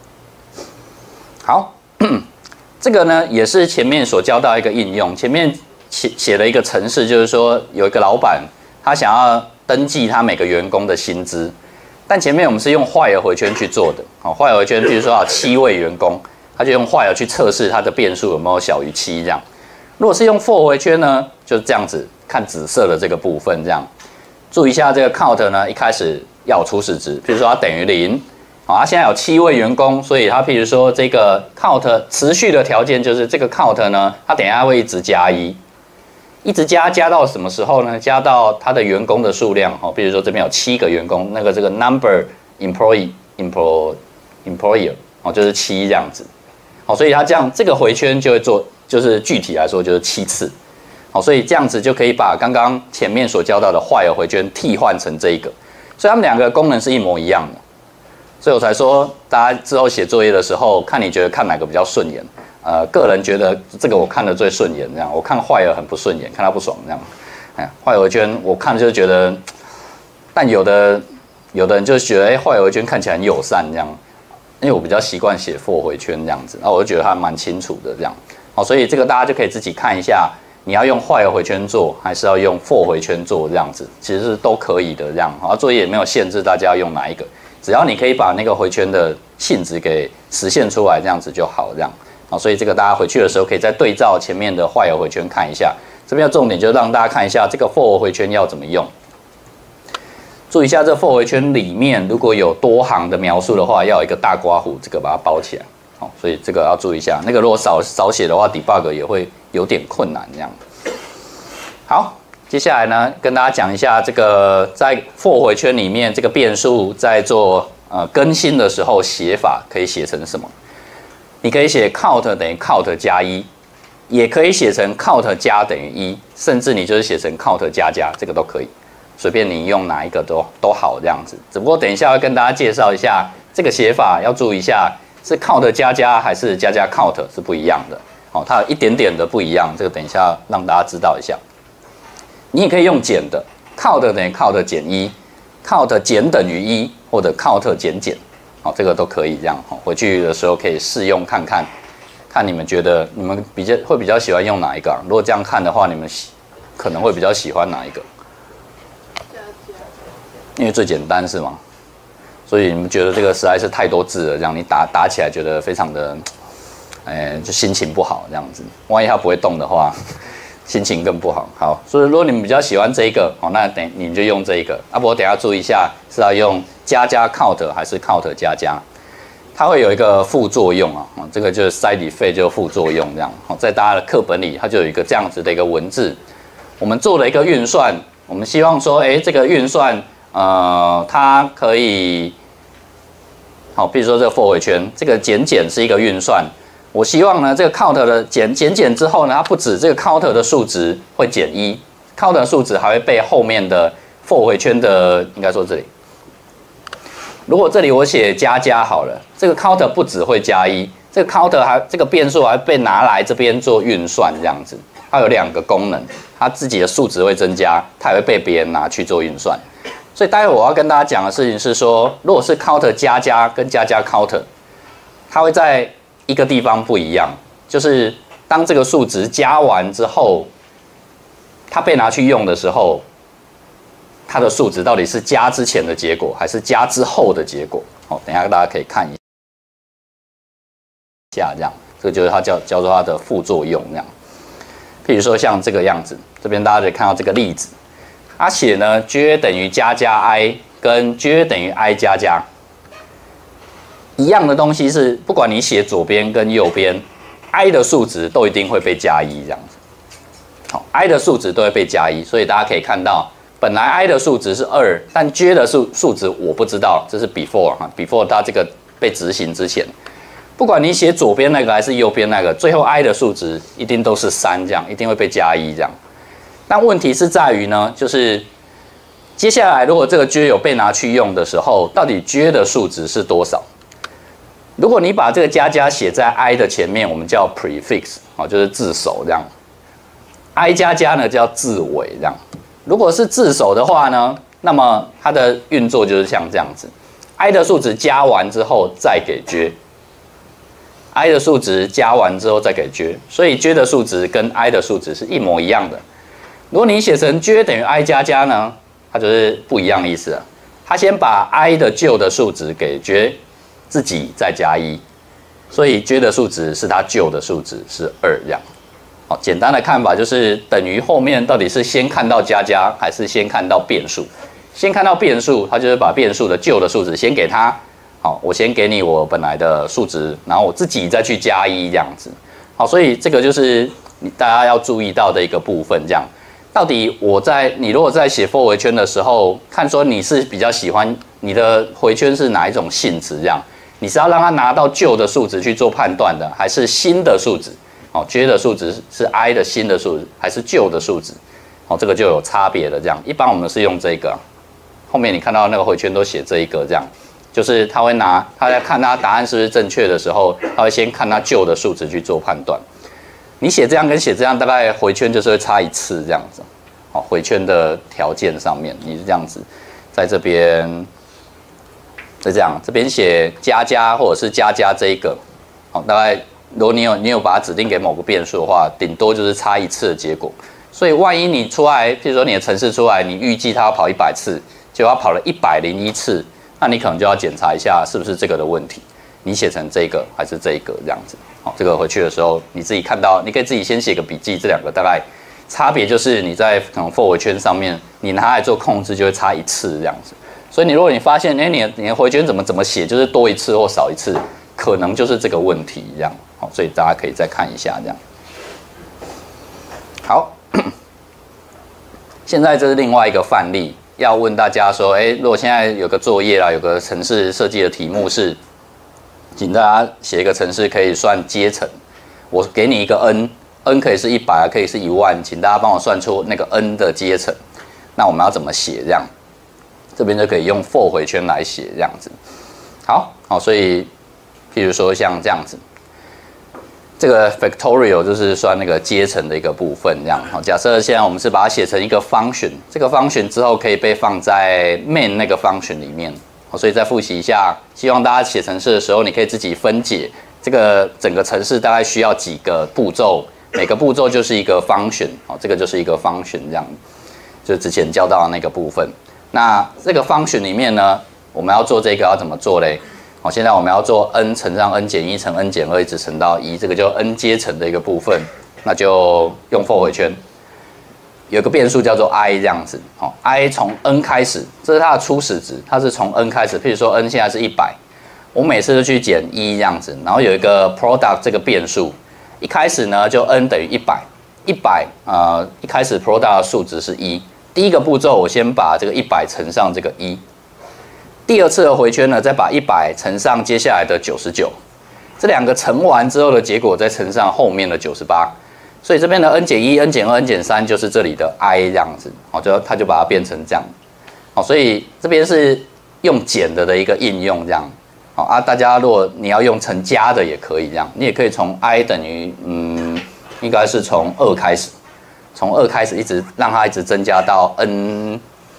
好，这个呢也是前面所教到一个应用，前面写写了一个程式，就是说有一个老板他想要登记他每个员工的薪资。但前面我们是用while回圈去做的，好，while回圈，比如说啊七位员工，他就用while去测试它的变数有没有小于七这样。如果是用 for 回圈呢，就是这样子，看紫色的这个部分这样。注意一下这个 count 呢，一开始要有初始值，比如说它等于零，好，它现在有七位员工，所以它譬如说这个 count 持续的条件就是这个 count 呢，它等一下会一直加一。一直加加到什么时候呢？加到他的员工的数量哦，比如说这边有七个员工，那个这个 number employee employ employer 哦，就是七这样子，好，所以他这样这个回圈就会做，就是具体来说就是七次，好，所以这样子就可以把刚刚前面所教到的while回圈替换成这一个，所以它们两个功能是一模一样的。 所以我才说，大家之后写作业的时候，看你觉得看哪个比较顺眼。呃，个人觉得这个我看的最顺眼，这样我看坏了很不顺眼，看他不爽这样。哎，坏回圈我看就觉得，但有的有的人就觉得，哎，坏回圈看起来很友善这样，因为我比较习惯写 for 回圈这样子，然后我就觉得还蛮清楚的这样。好，所以这个大家就可以自己看一下，你要用坏回圈做，还是要用 for 回圈做这样子，其实是都可以的这样。好，作业也没有限制大家要用哪一个，只要你可以把那个回圈的性质给实现出来，这样子就好这样。好，所以这个大家回去的时候可以再对照前面的坏回圈看一下。这边的重点就是让大家看一下这个 for 回圈要怎么用。注意一下这 for 回圈里面如果有多行的描述的话，要有一个大括弧，这个把它包起来。好，所以这个要注意一下。那个如果少少写的话 ，debug 也会有点困难这样。好，接下来呢，跟大家讲一下这个在 for 回圈里面这个变数在做呃更新的时候写法可以写成什么？你可以写 count 等于 count 加一。也可以写成 count 加等于一，甚至你就是写成 count 加加，这个都可以，随便你用哪一个都都好这样子。只不过等一下要跟大家介绍一下这个写法，要注意一下是 count 加加还是加加 count 是不一样的。哦，它有一点点的不一样，这个等一下让大家知道一下。你也可以用减的 ，count 等于 count 减一 ，count 减等于一，或者 count 减减，哦，这个都可以这样。哦，回去的时候可以试用看看。看你们觉得你们比较会比较喜欢用哪一个、啊？如果这样看的话，你们可能会比较喜欢哪一个？因为最简单是吗？所以你们觉得这个实在是太多字了，让你打打起来觉得非常的，哎，就心情不好这样子。万一它不会动的话，心情更不好。好，所以如果你们比较喜欢这一个，好，那等你们就用这一个。啊，不过等一下注意一下，是要用加加 count 还是 count 加加？它会有一个副作用啊，这个就是 side effect 就是副作用这样。在大家的课本里，它就有一个这样子的一个文字。我们做了一个运算，我们希望说，哎，这个运算，呃，它可以，好，比如说这个 for 回圈，这个减减是一个运算。我希望呢，这个 count 的减减减之后呢，它不止这个 count 的数值会减一 ，count 的数值还会被后面的 for 回圈的，应该说这里。如果这里我写加加好了，这个 count 不只会加一，这个 count 还这个变数还被拿来这边做运算，这样子，它有两个功能，它自己的数值会增加，它也会被别人拿去做运算。所以待会我要跟大家讲的事情是说，如果是 count 加加跟加加 count， 它会在一个地方不一样，就是当这个数值加完之后，它被拿去用的时候。它的数值到底是加之前的结果，还是加之后的结果？好，等一下大家可以看一下，这样，这个就是它叫叫做它的副作用这样。譬如说像这个样子，这边大家可以看到这个例子，它写呢 J 等于加加 i 跟 J 等于 i 加加，一样的东西是，不管你写左边跟右边 ，i 的数值都一定会被加一这样子。好 ，i 的数值都会被加一，所以大家可以看到。本来 i 的数值是二，但 j 的数数值我不知道，这是 before 哈 ，before 它这个被执行之前，不管你写左边那个还是右边那个，最后 i 的数值一定都是三，这样一定会被加一这样。但问题是在于呢，就是接下来如果这个 j 有被拿去用的时候，到底 j 的数值是多少？如果你把这个加加写在 i 的前面，我们叫 prefix 哦，就是字首这样。i 加加呢叫字尾这样。如果是字首的话呢，那么它的运作就是像这样子 ，i 的数值加完之后再给 j，i 的数值加完之后再给 j， 所以 j 的数值跟 i 的数值是一模一样的。如果你写成 j 等于 i 加加呢，它就是不一样的意思了。它先把 i 的旧的数值给 j， 自己再加一，所以 j 的数值是它旧的数值是二这样。好，简单的看法就是等于后面到底是先看到加加还是先看到变数？先看到变数，它就是把变数的旧的数值先给它。好，我先给你我本来的数值，然后我自己再去加一这样子。好，所以这个就是大家要注意到的一个部分。这样，到底我在你如果在写 for 回圈的时候，看说你是比较喜欢你的回圈是哪一种性质？这样，你是要让它拿到旧的数值去做判断的，还是新的数值？哦 ，J 的数值是 i 的新的数值，还是旧的数值？哦，这个就有差别了。这样，一般我们是用这个，后面你看到那个回圈都写这一个这样。 就是他会拿他在看他答案是不是正确的时候，他会先看他旧的数值去做判断。你写这样跟写这样大概回圈就是会差一次这样子，好，回圈的条件上面你是这样子，在这边是这样，这边写加加或者是加加这一个，好，大概如果你有你有把它指定给某个变数的话，顶多就是差一次的结果。所以万一你出来，譬如说你的程式出来，你预计它要跑一百次，结果它跑了一百零一次，那你可能就要检查一下是不是这个的问题，你写成这个还是这一个这样子。好，这个回去的时候你自己看到，你可以自己先写个笔记，这两个大概差别就是你在可能 for 回圈上面，你拿来做控制就会差一次这样子。所以你如果你发现，哎、欸，你的你的回圈怎么怎么写，就是多一次或少一次，可能就是这个问题这样。好，所以大家可以再看一下这样。好，现在这是另外一个范例，要问大家说，哎、欸，如果现在有个作业啦，有个程式设计的题目是，请大家写一个程式可以算阶层，我给你一个 n，n 可以是一百，可以是一万，请大家帮我算出那个 n 的阶层。那我们要怎么写这样？这边就可以用 for 回圈来写这样子。好，好，所以譬如说像这样子，这个 factorial 就是算那个阶层的一个部分这样。好，假设现在我们是把它写成一个 function， 这个 function 之后可以被放在 main 那个 function 里面。好，所以再复习一下，希望大家写程式的时候，你可以自己分解这个整个程式大概需要几个步骤，每个步骤就是一个 function。好，这个就是一个 function 这样，就之前教到的那个部分。那这个 function 里面呢，我们要做这个要怎么做嘞？好，现在我们要做 n 乘上 n 减一乘 n 减二一直乘到一，这个就 n 阶层的一个部分，那就用 for 回圈。有个变数叫做 i 这样子，好 ，i 从 n 开始，这是它的初始值，它是从 n 开始。譬如说 n 现在是一百，我每次都去减一这样子，然后有一个 product 这个变数，一开始呢就 n 等于一百，一百呃一开始 product 的数值是一。第一个步骤，我先把这个一百乘上这个一，第二次的回圈呢，再把一百乘上接下来的九十九，这两个乘完之后的结果再乘上后面的九十八，所以这边的 n 减一、n 减二、n 减三就是这里的 i 这样子，好，就它就把它变成这样，好，所以这边是用减的的一个应用这样，好啊，大家如果你要用成加的也可以这样，你也可以从 i 等于嗯，应该是从二开始。从二开始一直让它一直增加到 n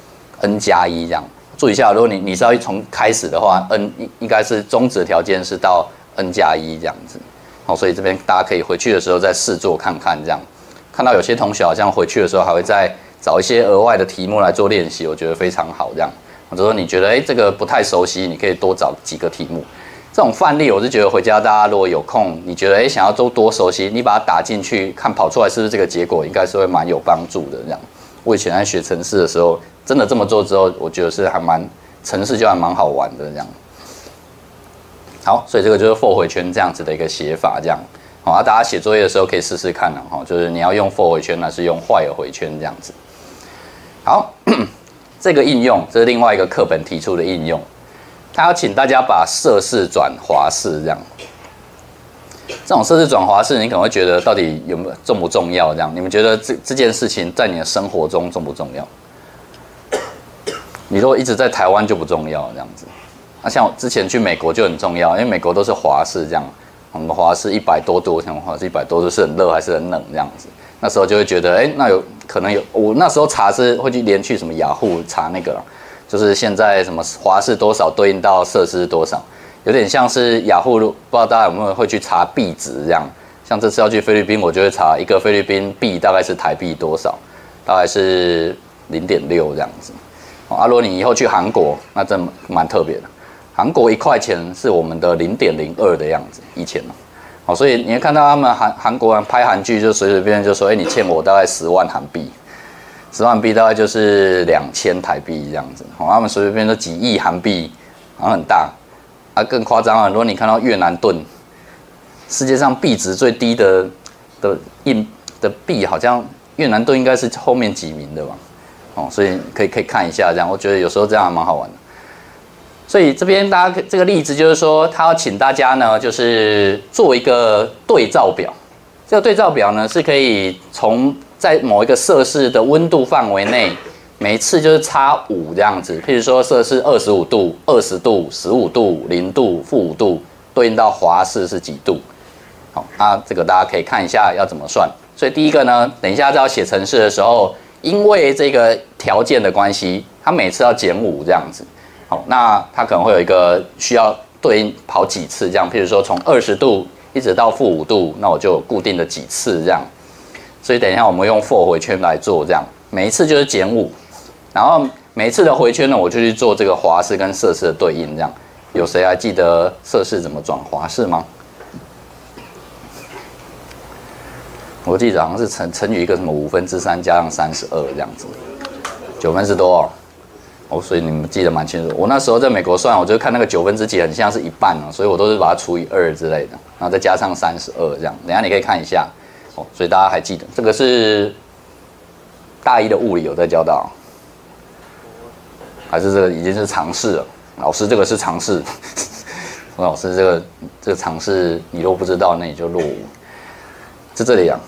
n 加一这样，注意一下，如果你你是要从开始的话 ，n 应该是终止的条件是到 n 加一这样子，好，所以这边大家可以回去的时候再试做看看，这样看到有些同学好像回去的时候还会再找一些额外的题目来做练习，我觉得非常好，这样，或者说你觉得哎、欸、这个不太熟悉，你可以多找几个题目。这种范例，我是觉得回家大家如果有空，你觉得哎、欸、想要多多熟悉，你把它打进去看跑出来是不是这个结果，应该是会蛮有帮助的。这样，我以前在学程式的时候，真的这么做之后，我觉得是还蛮程式就还蛮好玩的这样。好，所以这个就是 for 回圈这样子的一个写法，这样好啊，大家写作业的时候可以试试看啊，哈，就是你要用 for 回圈还是用 while 回圈这样子。好，这个应用这是另外一个课本提出的应用。他要请大家把设式转滑式这样，这种设式转滑式，你可能会觉得到底有没有重不重要？这样，你们觉得这这件事情在你的生活中重不重要？你如果一直在台湾就不重要这样子。那、啊、像我之前去美国就很重要，因为美国都是滑式这样，我们滑式一百多度，像滑式一百多度是很热还是很冷这样子。那时候就会觉得，哎、欸，那有可能有，我那时候查是会去连去什么雅虎查那个。就是现在什么华氏多少对应到摄氏多少，有点像是雅虎，不知道大家有没有会去查币值这样。像这次要去菲律宾，我就会查一个菲律宾币大概是台币多少，大概是零点六这样子。啊，如果你以后去韩国，那真蛮特别的。韩国一块钱是我们的零点零二的样子，以前哦。好，所以你会看到他们韩韩国人拍韩剧，就随随便便就说，哎、欸，你欠我大概十万韩币。十万币大概就是两千台币这样子，好，他们随随便都几亿韩币，好像很大。啊，更夸张了，如果你看到越南盾，世界上币值最低的的硬的币，好像越南盾应该是后面几名的吧？哦，所以可以可以看一下这样，我觉得有时候这样还蛮好玩的。所以这边大家这个例子就是说，他要请大家呢，就是做一个对照表。这个对照表呢，是可以从在某一个摄氏的温度范围内， 每一次就是差五这样子。譬如说摄氏二十五度、二十度、十五度、零度、负五度，对应到华氏是几度？好，那这个大家可以看一下要怎么算。所以第一个呢，等一下在要写程式的时候，因为这个条件的关系，它每次要减五这样子。好，那它可能会有一个需要对应跑几次这样，譬如说从二十度一直到负五度，那我就有固定的几次这样。所以等一下我们用 for 回圈来做这样，每一次就是减五，然后每一次的回圈呢，我就去做这个华氏跟摄氏的对应这样。有谁还记得摄氏怎么转华氏吗？我记得好像是乘乘以一个什么五分之三加上三十二这样子，九分之多哦。哦，所以你们记得蛮清楚。我那时候在美国算，我就看那个九分之几很像是一半哦，所以我都是把它除以二之类的，然后再加上三十二这样。等一下你可以看一下哦，所以大家还记得这个是大一的物理有在教到，还是这个已经是常识了？老师这个是常识，老师这个这个常识你如果不知道，那你就落伍。在这里啊。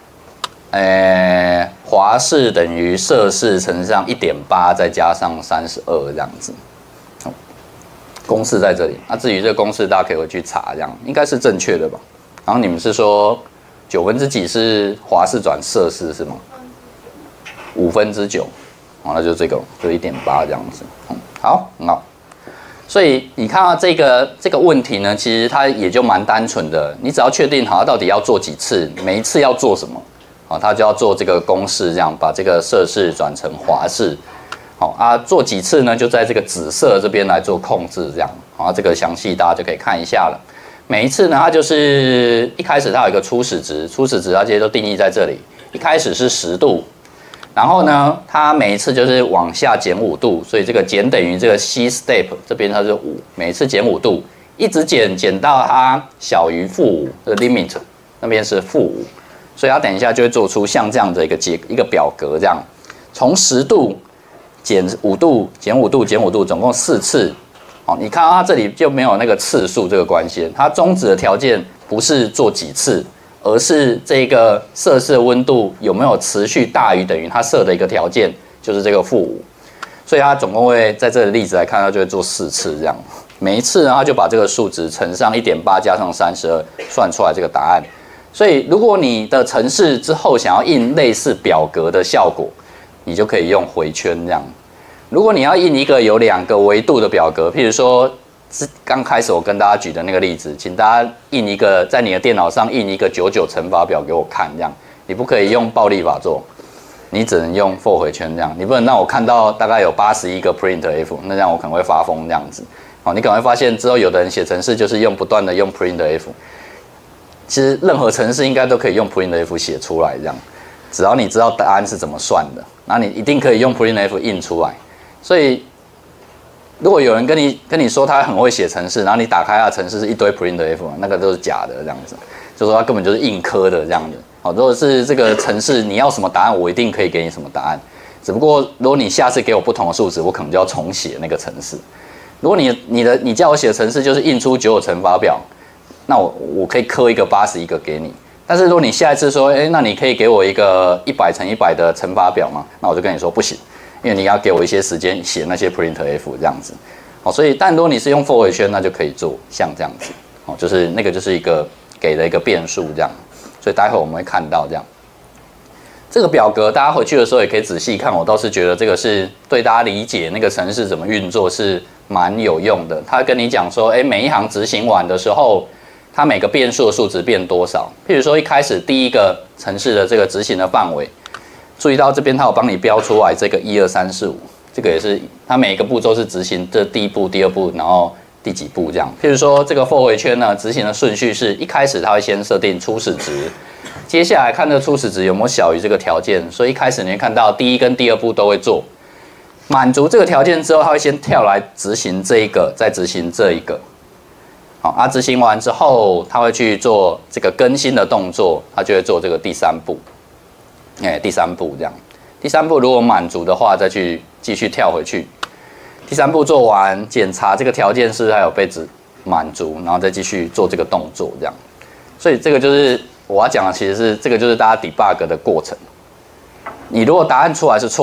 呃，华氏等于摄氏乘上 一点八 再加上三十二这样子，哦，公式在这里。那、啊、至于这个公式，大家可以回去查，这样应该是正确的吧？然后你们是说九分之几是华氏转摄氏是吗？五分之九，哦，那就这个，就 一点八 这样子。嗯，好，很好。所以你看到这个这个问题呢，其实它也就蛮单纯的，你只要确定好它到底要做几次，每一次要做什么。好，他就要做这个公式，这样把这个摄氏转成华氏。好啊，做几次呢？就在这个紫色这边来做控制，这样。好，这个详细大家就可以看一下了。每一次呢，它就是一开始它有一个初始值，初始值它这些都定义在这里。一开始是十度，然后呢，它每一次就是往下减五度，所以这个减等于这个 C step 这边它是五，每一次减五度，一直减减到它小于负五的 limit 那边是负五。所以它等一下就会做出像这样的一个结一个表格，这样从十度减五度减五度减五度，总共四次。哦，你看到它这里就没有那个次数这个关系，它终止的条件不是做几次，而是这个摄氏的温度有没有持续大于等于它设的一个条件，就是这个负五。所以它总共会在这个例子来看，它就会做四次这样。每一次呢，它就把这个数值乘上 一点八 加上三十二，算出来这个答案。所以，如果你的程式之后想要印类似表格的效果，你就可以用回圈这样。如果你要印一个有两个维度的表格，譬如说，刚开始我跟大家举的那个例子，请大家印一个在你的电脑上印一个九九乘法表给我看，这样你不可以用暴力法做，你只能用 for 回圈这样。你不能让我看到大概有八十一个 printf， 那这样我可能会发疯这样子。好，你可能会发现之后有的人写程式就是用不断的用 printf。其实任何程式应该都可以用 printf 写出来，这样，只要你知道答案是怎么算的，那你一定可以用 printf 印出来。所以，如果有人跟你跟你说他很会写程式，然后你打开他的程式是一堆 printf， 那个都是假的，这样子，就说他根本就是硬科的这样子。好，如果是这个程式你要什么答案，我一定可以给你什么答案。只不过如果你下次给我不同的数值，我可能就要重写那个程式。如果你你的你叫我写程式就是印出九九乘法表。那我我可以刻一个八十一个给你，但是如果你下一次说，哎，那你可以给我一个一百乘一百的乘法表吗？那我就跟你说不行，因为你要给我一些时间写那些 printf 这样子。好，所以但如果你是用 for 回圈，那就可以做像这样子。哦，就是那个就是一个给的一个变数这样，所以待会我们会看到这样。这个表格大家回去的时候也可以仔细看，我倒是觉得这个是对大家理解那个程式怎么运作是蛮有用的。他跟你讲说，哎，每一行执行完的时候。它每个变数的数值变多少？譬如说一开始第一个程式的这个执行的范围，注意到这边它有帮你标出来这个一二三四五，这个也是它每一个步骤是执行这第一步、第二步，然后第几步这样。譬如说这个 for 回圈呢，执行的顺序是一开始它会先设定初始值，接下来看这个初始值有没有小于这个条件，所以一开始你会看到第一跟第二步都会做，满足这个条件之后，它会先跳来执行这一个，再执行这一个。好，啊，执行完之后，他会去做这个更新的动作，他就会做这个第三步，哎、欸，第三步这样。第三步如果满足的话，再去继续跳回去。第三步做完，检查这个条件是不是还有被指满足，然后再继续做这个动作这样。所以这个就是我要讲的，其实是这个就是大家 debug 的过程。你如果答案出来是错的，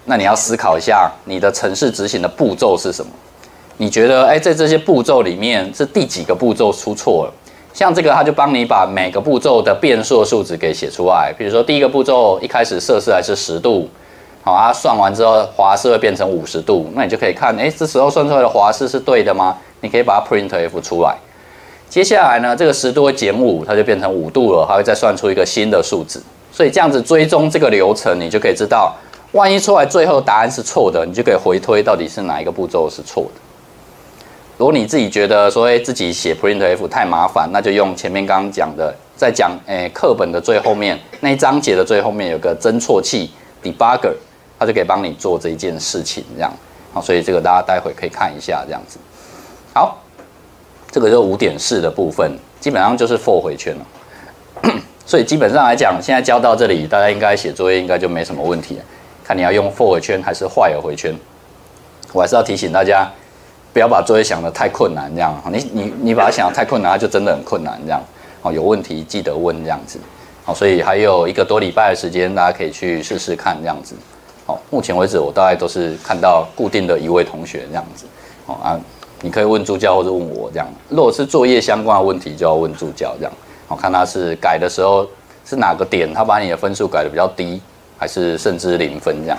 那你要思考一下你的程式执行的步骤是什么？你觉得，哎，在这些步骤里面是第几个步骤出错了？像这个，它就帮你把每个步骤的变数数值给写出来。比如说，第一个步骤一开始摄氏还是十度，好，它算完之后华氏会变成五十度，那你就可以看，哎，这时候算出来的华氏是对的吗？你可以把它 printf 出来。接下来呢，这个十度会减五，它就变成五度了，它会再算出一个新的数值。所以这样子追踪这个流程，你就可以知道，万一出来最后答案是错的，你就可以回推到底是哪一个步骤是错的。如果你自己觉得说，哎，自己写 printf 太麻烦，那就用前面刚刚讲的，在讲诶课本的最后面那一章节的最后面有个侦错器 debugger， 它就可以帮你做这一件事情，这样。好，所以这个大家待会可以看一下，这样子。好。这个就五点四的部分，基本上就是 for 回圈了。所以基本上来讲，现在教到这里，大家应该写作业应该就没什么问题了。看你要用 for 回圈还是 while 回圈。我还是要提醒大家，不要把作业想得太困难，这样。你你你把它想得太困难，它就真的很困难，这样。哦，有问题记得问这样子。好，所以还有一个多礼拜的时间，大家可以去试试看这样子。好，目前为止我大概都是看到固定的一位同学这样子。好啊。你可以问助教或者问我这样，如果是作业相关的问题，就要问助教这样。我看他是改的时候是哪个点，他把你的分数改得比较低，还是甚至零分这样。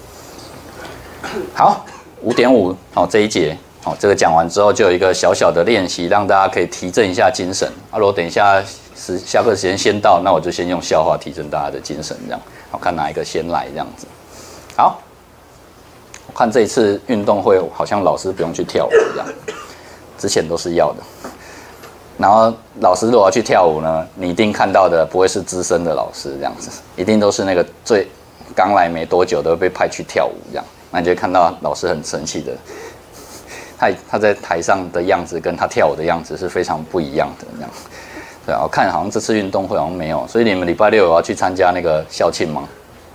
好，五点五，好这一节，好这个讲完之后就有一个小小的练习，让大家可以提振一下精神。啊，如果等一下时下课时间先到，那我就先用笑话提振大家的精神这样。好，看哪一个先来这样子。好。我看这一次运动会好像老师不用去跳舞一样，之前都是要的。然后老师如果要去跳舞呢，你一定看到的不会是资深的老师这样子，一定都是那个最刚来没多久都会被派去跳舞这样。那你就会看到老师很生气的，他他在台上的样子跟他跳舞的样子是非常不一样的这样。对啊，我看好像这次运动会好像没有，所以你们礼拜六有要去参加那个校庆吗？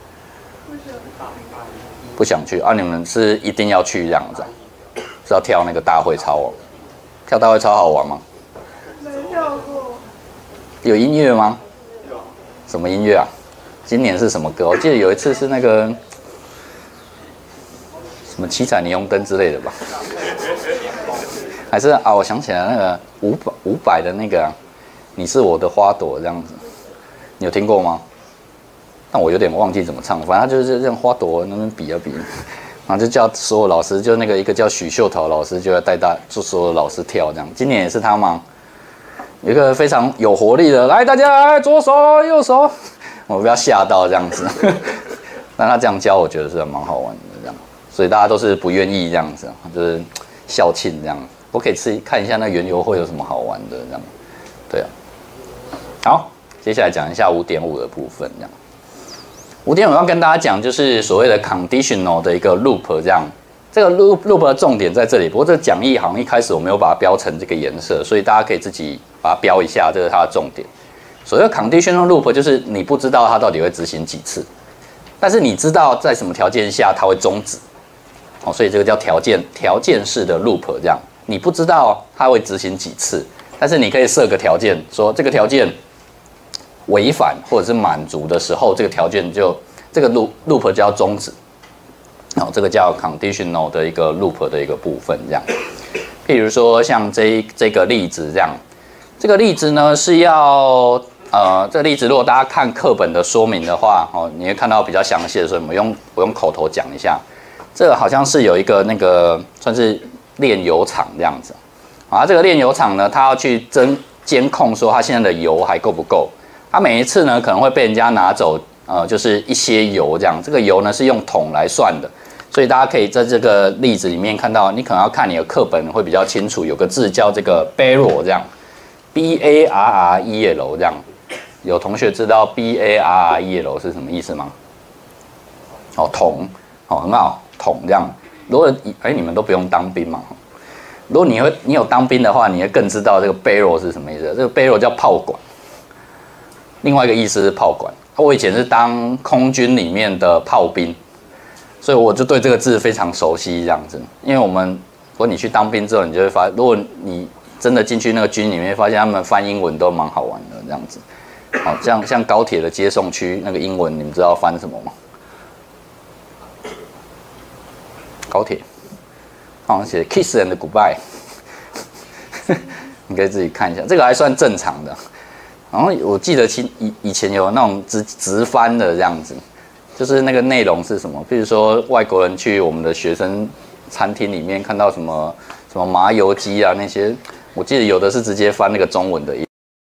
不想去啊？你们是一定要去这样子、啊？是要跳那个大会操哦？跳大会操好玩吗？ 没跳过。 有音乐吗？有。什么音乐啊？今年是什么歌？我记得有一次是那个什么七彩霓虹灯之类的吧？还是啊？我想起来那个伍佰伍佰的那个、啊，你是我的花朵这样子，你有听过吗？但我有点忘记怎么唱，反正他就是这样花朵那边比啊比，然后就叫所有老师，就那个一个叫许秀桃老师，就要带大就所有老师跳这样。今年也是他吗？有一个非常有活力的，来大家来左手右手，我不要吓到这样子。但他这样教，我觉得是蛮好玩的这样，所以大家都是不愿意这样子，就是校庆这样。我可以吃看一下那园游会有什么好玩的这样，对啊。好，接下来讲一下五点五的部分这样。五点五要跟大家讲，就是所谓的 conditional 的一个 loop 这样。这个 loop loop 的重点在这里，不过这个讲义好像一开始我没有把它标成这个颜色，所以大家可以自己把它标一下，这是它的重点。所谓的 conditional loop 就是你不知道它到底会执行几次，但是你知道在什么条件下它会终止。哦，所以这个叫条件条件式的 loop 这样。你不知道它会执行几次，但是你可以设个条件，说这个条件违反或者是满足的时候，这个条件就这个 loop loop 就要终止。好，这个叫 conditional 的一个 loop 的一个部分，这样。譬如说像这这个例子这样，这个例子呢是要呃，这个例子如果大家看课本的说明的话，哦，你会看到比较详细的，所以我们用我用口头讲一下。这个好像是有一个那个算是炼油厂这样子。啊，这个炼油厂呢，它要去侦监控说它现在的油还够不够。它每一次呢可能会被人家拿走，呃，就是一些油这样。这个油呢是用桶来算的，所以大家可以在这个例子里面看到，你可能要看你的课本会比较清楚，有个字叫这个 barrel 这样 ，B A R R E L 这样。有同学知道 B A R R E L 是什么意思吗？哦，桶，哦，很好，桶这样。如果哎你们都不用当兵嘛，如果你会你有当兵的话，你会更知道这个 barrel 是什么意思。这个 barrel 叫炮管。另外一个意思是炮管，我以前是当空军里面的炮兵，所以我就对这个字非常熟悉这样子。因为我们如果你去当兵之后，你就会发现，如果你真的进去那个军里面，发现他们翻英文都蛮好玩的这样子。好，像像高铁的接送区那个英文，你们知道翻什么吗？ 高铁，好像写 Kiss and Goodbye， 你可以自己看一下，这个还算正常的。然后我记得其以以前有那种直直翻的这样子，就是那个内容是什么？比如说外国人去我们的学生餐厅里面看到什么什么麻油鸡啊那些，我记得有的是直接翻那个中文的。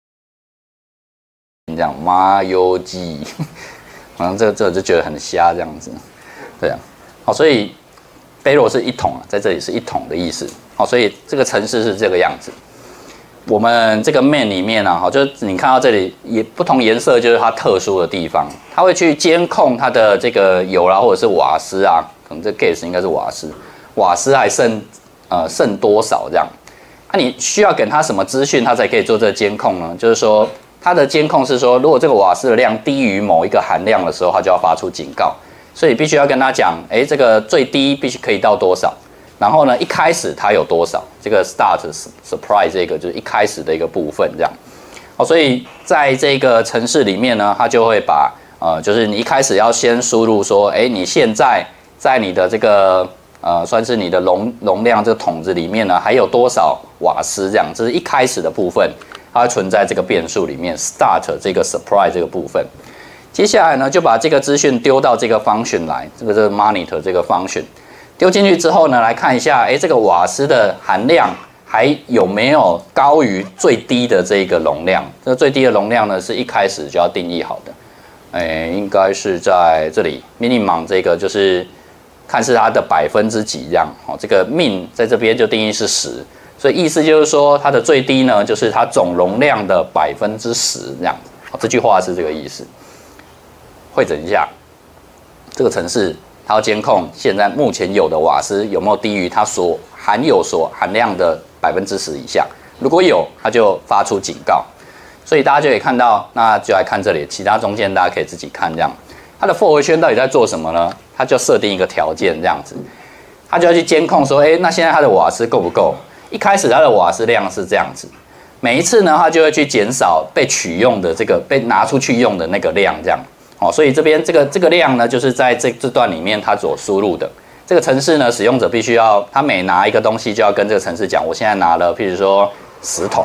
这样麻油鸡，好像这个这个就觉得很瞎这样子，对啊，好，所以 barrel 是一桶啊，在这里是一桶的意思，好，所以这个程式是这个样子。我们这个 main 里面啊，好，就是你看到这里也不同颜色，就是它特殊的地方，它会去监控它的这个油啦，或者是瓦斯啊，可能这 gas 应该是瓦斯，瓦斯还剩呃剩多少这样？那、啊、你需要给它什么资讯，它才可以做这个监控呢？就是说。它的监控是说，如果这个瓦斯的量低于某一个含量的时候，它就要发出警告，所以必须要跟他讲，哎，这个最低必须可以到多少，然后呢，一开始它有多少，这个 start surprise 这个就是一开始的一个部分，这样，哦，所以在这个程式里面呢，它就会把呃，就是你一开始要先输入说，哎，你现在在你的这个呃，算是你的容容量这个桶子里面呢，还有多少瓦斯这样，这是一开始的部分。它会存在这个变数里面 ，start 这个 surprise 这个部分。接下来呢，就把这个资讯丢到这个 function 来，这个是 monitor 这个 function 丢进去之后呢，来看一下，哎，这个瓦斯的含量还有没有高于最低的这个容量？这个最低的容量呢，是一开始就要定义好的，哎，应该是在这里 minimum 这个就是看是它的百分之几这样，哦，这个 min 在这边就定义是十。所以意思就是说，它的最低呢，就是它总容量的百分之十这样子。好，这句话是这个意思。汇整一下，这个程式它要监控现在目前有的瓦斯有没有低于它所含有所含量的百分之十以下。如果有，它就发出警告。所以大家就可以看到，那就来看这里，其他中间大家可以自己看这样。它的 for 回圈到底在做什么呢？它就设定一个条件这样子，它就要去监控说，哎，那现在它的瓦斯够不够？一开始它的瓦斯量是这样子，每一次呢，它就会去减少被取用的这个被拿出去用的那个量，这样，哦，所以这边这个这个量呢，就是在这这段里面它所输入的。这个程式呢，使用者必须要，他每拿一个东西就要跟这个程式讲，我现在拿了，譬如说十桶，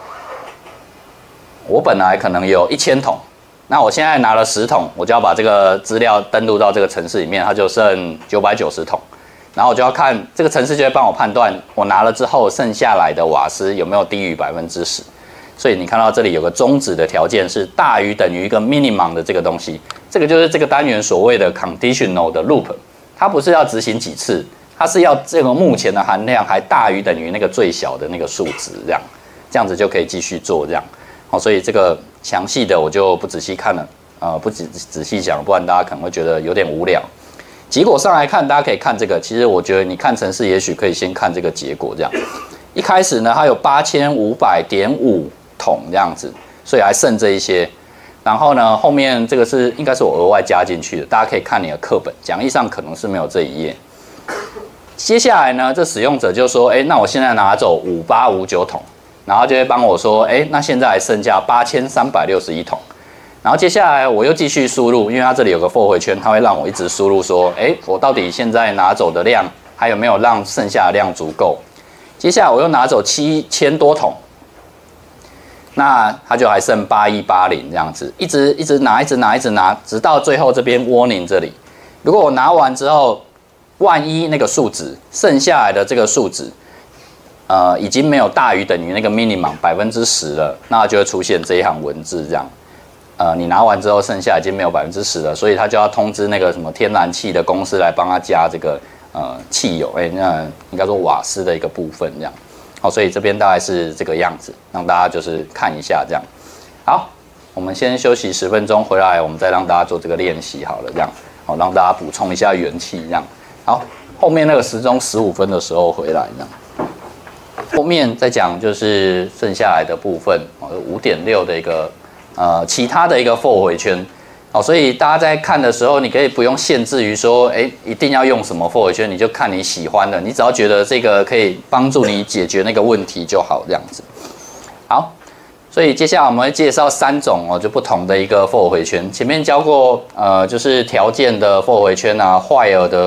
我本来可能有一千桶，那我现在拿了十桶，我就要把这个资料登录到这个程式里面，它就剩九百九十桶。然后我就要看这个程式就会帮我判断，我拿了之后剩下来的瓦斯有没有低于百分之十。所以你看到这里有个终止的条件是大于等于一个 minimum 的这个东西，这个就是这个单元所谓的 conditional 的 loop， 它不是要执行几次，它是要这个目前的含量还大于等于那个最小的那个数值，这样，这样子就可以继续做这样。好，所以这个详细的我就不仔细看了，呃，不仔仔细讲，不然大家可能会觉得有点无聊。结果上来看，大家可以看这个。其实我觉得你看程式，也许可以先看这个结果。这样，一开始呢，它有八千五百点五桶这样子，所以还剩这一些。然后呢，后面这个是应该是我额外加进去的，大家可以看你的课本，讲义上可能是没有这一页。接下来呢，这使用者就说：“哎，那我现在拿走五八五九桶，然后就会帮我说：哎，那现在还剩下八千三百六十一桶。”然后接下来我又继续输入，因为它这里有个 for 回圈，它会让我一直输入说，哎，我到底现在拿走的量还有没有让剩下的量足够？接下来我又拿走七千多桶，那它就还剩八一八零这样子，一直一直拿，一直拿，一直拿，直到最后这边 warning 这里，如果我拿完之后，万一那个数值剩下来的这个数值，呃，已经没有大于等于那个 minimum 百分之十了，那就会出现这一行文字这样。呃，你拿完之后，剩下已经没有百分之十了，所以他就要通知那个什么天然气的公司来帮他加这个呃汽油，哎、欸，那应该说瓦斯的一个部分这样。好，所以这边大概是这个样子，让大家就是看一下这样。好，我们先休息十分钟，回来我们再让大家做这个练习好了，这样好让大家补充一下元气这样。好，后面那个时钟十五分的时候回来这样。后面再讲就是剩下来的部分，哦，五点六的一个。呃，其他的一个 for 回圈，好，所以大家在看的时候，你可以不用限制于说，哎，一定要用什么 for 回圈，你就看你喜欢的，你只要觉得这个可以帮助你解决那个问题就好，这样子。好，所以接下来我们会介绍三种哦，就不同的一个 for 回圈。前面教过，呃，就是条件的 for 回圈啊，while 的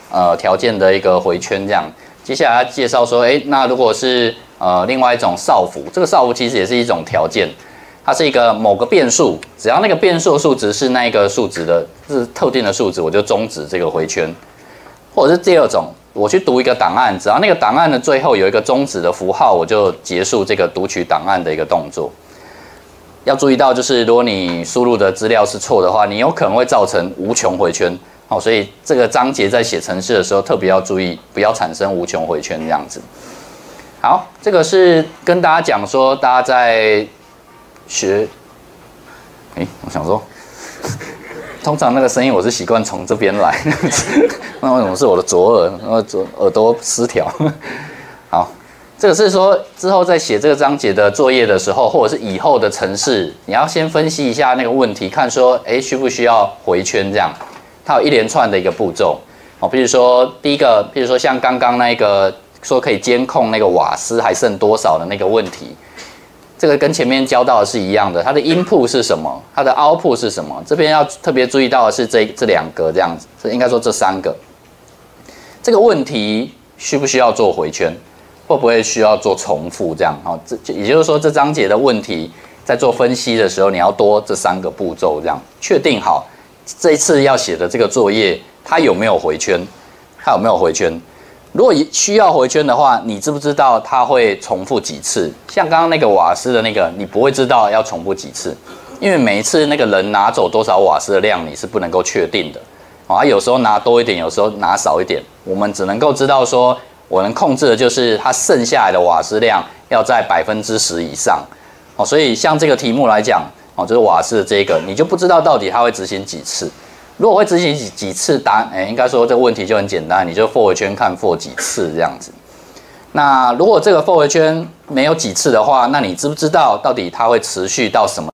呃条件的一个回圈这样。接下来介绍说，哎，那如果是呃另外一种少符，这个少符其实也是一种条件，它是一个某个变数，只要那个变数数值是那一个数值的，是特定的数值，我就终止这个回圈。或者是第二种，我去读一个档案，只要那个档案的最后有一个终止的符号，我就结束这个读取档案的一个动作。要注意到，就是如果你输入的资料是错的话，你有可能会造成无穷回圈。好，所以这个章节在写程式的时候特别要注意，不要产生无穷回圈这样子。好，这个是跟大家讲说，大家在学，哎，我想说，通常那个声音我是习惯从这边来，那为什么是我的左耳？然后左耳朵失调。好，这个是说之后在写这个章节的作业的时候，或者是以后的程式，你要先分析一下那个问题，看说，哎，需不需要回圈这样。它有一连串的一个步骤，哦，比如说第一个，比如说像刚刚那个说可以监控那个瓦斯还剩多少的那个问题，这个跟前面教到的是一样的，它的 input 是什么，它的 output 是什么，这边要特别注意到的是这这两个这样子，这应该说这三个，这个问题需不需要做回圈，会不会需要做重复这样，哦，这也就是说这章节的问题在做分析的时候，你要多这三个步骤这样，确定好。这一次要写的这个作业，它有没有回圈？它有没有回圈？如果需要回圈的话，你知不知道它会重复几次？像刚刚那个瓦斯的那个，你不会知道要重复几次，因为每一次那个人拿走多少瓦斯的量，你是不能够确定的。啊，有时候拿多一点，有时候拿少一点，我们只能够知道说，我能控制的就是它剩下来的瓦斯量要在百分之十以上。哦，所以像这个题目来讲。哦，就是瓦斯的这个，你就不知道到底它会执行几次。如果会执行几几次，答案，哎，应该说这个问题就很简单，你就 for 回圈看 for 几次这样子。那如果这个 for 回圈没有几次的话，那你知不知道到底它会持续到什么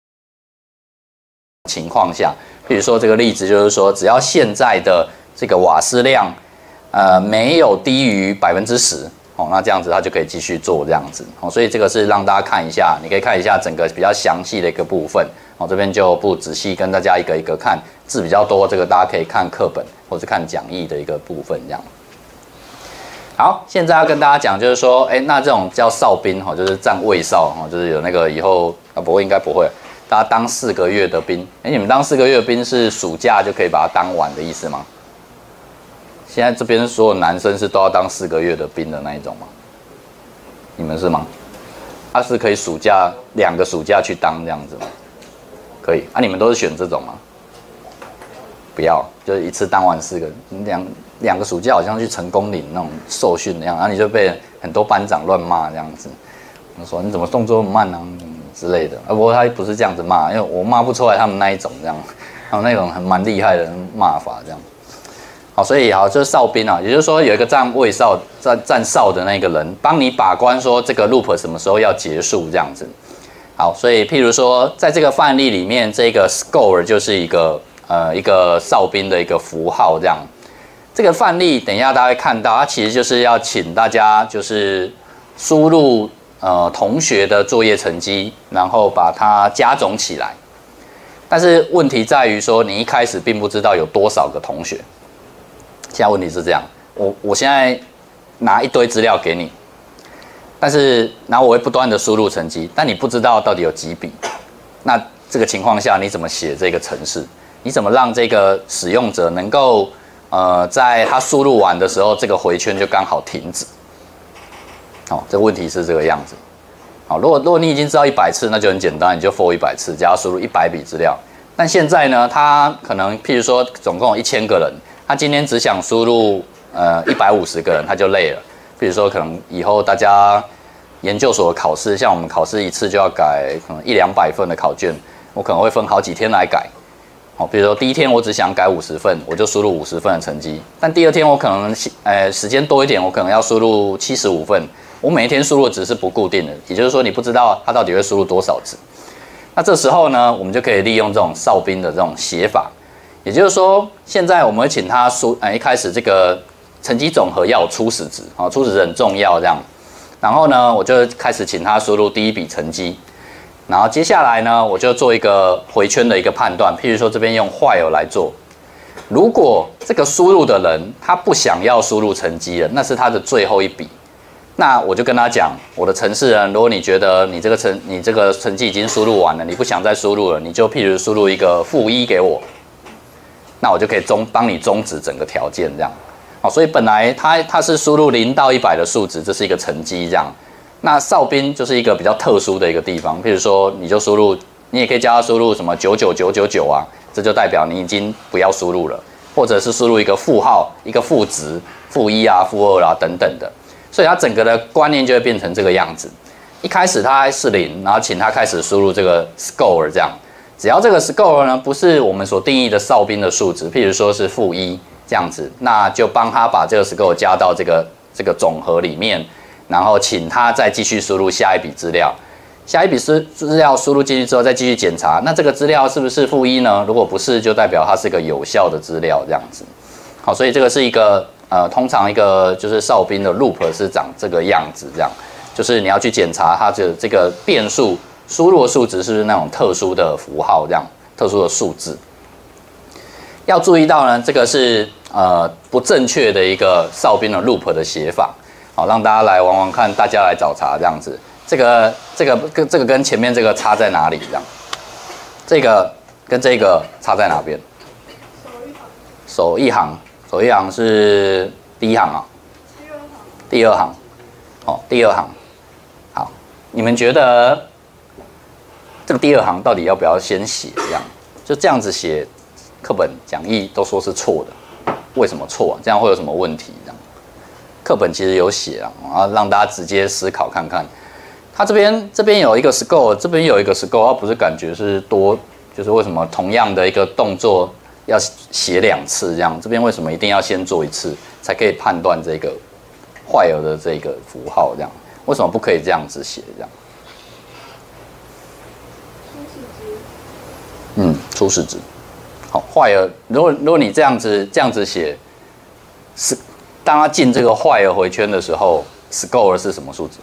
情况下？比如说这个例子就是说，只要现在的这个瓦斯量，呃，没有低于百分之十。哦，那这样子它就可以继续做这样子，哦，所以这个是让大家看一下，你可以看一下整个比较详细的一个部分，哦，这边就不仔细跟大家一个一个看，字比较多，这个大家可以看课本或者看讲义的一个部分这样。好，现在要跟大家讲就是说，哎，那这种叫哨兵，哈，就是站卫哨，哈，就是有那个以后啊，不过应该不会，大家当四个月的兵，哎，你们当四个月的兵是暑假就可以把它当完的意思吗？现在这边所有男生是都要当四个月的兵的那一种吗？你们是吗？他是可以暑假两个暑假去当这样子吗？可以啊，你们都是选这种吗？不要，就是一次当完四个，两两个暑假好像去成功岭那种受训那样，然后你就被很多班长乱骂这样子。我说你怎么动作那么慢啊之类的，啊不过他不是这样子骂，因为我骂不出来他们那一种这样，他们那种很蛮厉害的骂法这样。好，所以好，就是哨兵啊，也就是说有一个站卫哨、站站哨的那个人，帮你把关说这个 loop 什么时候要结束这样子。好，所以譬如说，在这个范例里面，这个 score 就是一个呃一个哨兵的一个符号这样。这个范例等一下大家会看到，它其实就是要请大家就是输入呃同学的作业成绩，然后把它加总起来。但是问题在于说，你一开始并不知道有多少个同学。现在问题是这样，我我现在拿一堆资料给你，但是然后我会不断的输入成绩，但你不知道到底有几笔。那这个情况下，你怎么写这个程式？你怎么让这个使用者能够呃在他输入完的时候，这个回圈就刚好停止？好、哦，这个问题是这个样子。好，如果如果你已经知道一百次，那就很简单，你就 for 一百次，只要输入一百笔资料。但现在呢，他可能譬如说总共有一千个人。他今天只想输入呃一百五十个人，他就累了。比如说，可能以后大家研究所的考试，像我们考试一次就要改可能一两百份的考卷，我可能会分好几天来改。好，比如说第一天我只想改五十份，我就输入五十份的成绩。但第二天我可能呃时间多一点，我可能要输入七十五份。我每一天输入的值是不固定的，也就是说你不知道它到底会输入多少值。那这时候呢，我们就可以利用这种哨兵的这种写法。也就是说，现在我们会请他输，呃，一开始这个成绩总和要有初始值，啊，初始值很重要这样。然后呢，我就开始请他输入第一笔成绩，然后接下来呢，我就做一个回圈的一个判断，譬如说这边用 while 来做， 如果这个输入的人他不想要输入成绩了，那是他的最后一笔，那我就跟他讲，我的程式人，如果你觉得你这个成你这个成绩已经输入完了，你不想再输入了，你就譬如输入一个负一给我，那我就可以终帮你终止整个条件这样。好，所以本来它它是输入零到一百的数值，这是一个成绩这样。那哨兵就是一个比较特殊的一个地方，譬如说你就输入，你也可以叫他输入什么九九九九九啊。这就代表你已经不要输入了，或者是输入一个负号、一个负值、负一啊、负二啊等等的，所以它整个的观念就会变成这个样子。一开始它是零，然后请它开始输入这个 score 这样，只要这个 score 呢不是我们所定义的哨兵的数值，譬如说是负一这样子，那就帮他把这个 score 加到这个这个总和里面，然后请他再继续输入下一笔资料。下一笔资资料输入进去之后，再继续检查，那这个资料是不是负一呢？如果不是，就代表它是一个有效的资料，这样子。好，所以这个是一个呃，通常一个就是哨兵的 loop 是长这个样子，这样就是你要去检查它的这个变数输入的数值是不是那种特殊的符号，这样特殊的数字。要注意到呢，这个是呃不正确的一个哨兵的 loop 的写法。好，让大家来玩玩看，大家来找茬这样子。这个这个跟这个跟前面这个差在哪里？这样，这个跟这个差在哪边？首一行，首一行是第一行啊，第二行，哦，第二行。好，你们觉得这个第二行到底要不要先写？这样就这样子写，课本讲义都说是错的，为什么错啊？这样会有什么问题？这样，课本其实有写啊，然后让大家直接思考看看。它这边这边有一个 score， 这边有一个 score， 它不是感觉是多，就是为什么同样的一个动作要写两次这样？这边为什么一定要先做一次，才可以判断这个坏儿的这个符号这样？为什么不可以这样子写这样？嗯，初始值。好，坏儿，如果如果你这样子这样子写，是当它进这个坏儿回圈的时候 ，score 是什么数值？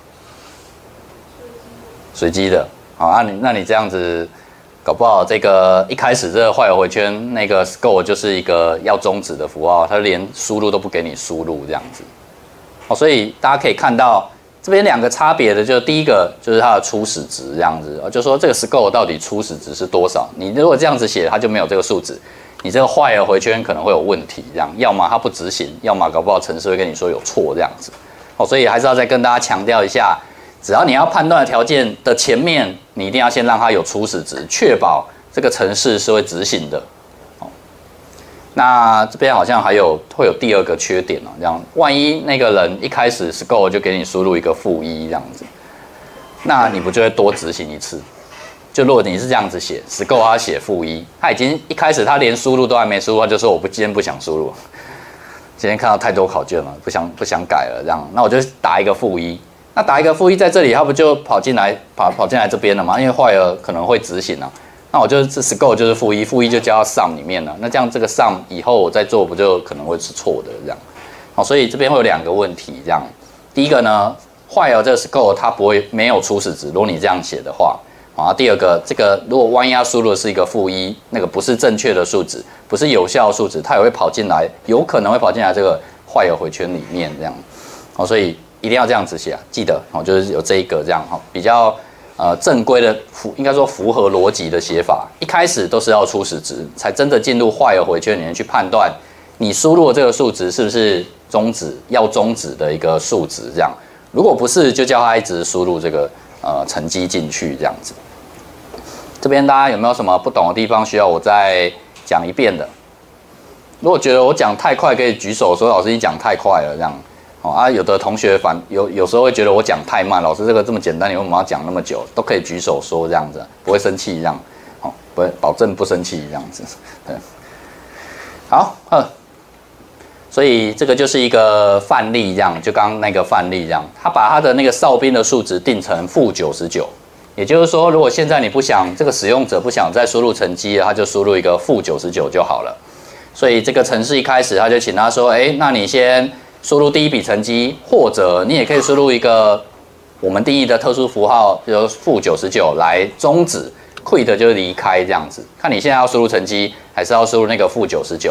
随机的，好啊你，那你这样子，搞不好这个一开始这个坏儿回圈那个 score 就是一个要终止的符号，它连输入都不给你输入这样子，哦，所以大家可以看到这边两个差别的，就是第一个就是它的初始值这样子，就说这个 score 到底初始值是多少？你如果这样子写，它就没有这个数值，你这个坏儿回圈可能会有问题，这样，要么它不执行，要么搞不好程式会跟你说有错这样子，哦，所以还是要再跟大家强调一下。只要你要判断的条件的前面，你一定要先让它有初始值，确保这个程式是会执行的。哦，那这边好像还有会有第二个缺点哦，这样万一那个人一开始 score 就给你输入一个负一这样子，那你不就会多执行一次？就如果你是这样子写 score 他写负一，他已经一开始他连输入都还没输入，他就说我不今天不想输入，今天看到太多考卷了，不想不想改了这样，那我就打一个负一。那打一个负一在这里，它不就跑进来跑跑进来这边了吗？因为坏儿可能会执行啊。那我就这 score 就是负一，负一就加到 sum 里面了。那这样这个 sum 以后我再做，不就可能会是错的这样？好，所以这边会有两个问题这样。第一个呢，坏儿这个 score 它不会没有初始值，如果你这样写的话。好，第二个，这个如果万一它输入的是一个负一，那个不是正确的数值，不是有效的数值，它也会跑进来，有可能会跑进来这个坏儿回圈里面这样。好，所以。一定要这样子写啊！记得哦，就是有这一个这样哈，比较呃正规的符，应该说符合逻辑的写法。一开始都是要初始值，才真的进入坏儿回圈里面去判断你输入的这个数值是不是终止要终止的一个数值。这样，如果不是，就叫他一直输入这个呃成绩进去这样子。这边大家有没有什么不懂的地方需要我再讲一遍的？如果觉得我讲太快，可以举手说老师你讲太快了这样。哦啊，有的同学反有有时候会觉得我讲太慢，老师这个这么简单，你为什么要讲那么久？都可以举手说这样子，不会生气这样，哦，不会保证不生气这样子，对，好，呃，所以这个就是一个范例这样，就刚刚那个范例这样，他把他的那个哨兵的数值定成负九十九，也就是说，如果现在你不想这个使用者不想再输入成绩了，他就输入一个负九十九就好了。所以这个程式一开始他就请他说，哎，那你先。输入第一笔成绩，或者你也可以输入一个我们定义的特殊符号，比如负九十九来终止 ，quit 就是离开这样子。看你现在要输入成绩，还是要输入那个负九十九。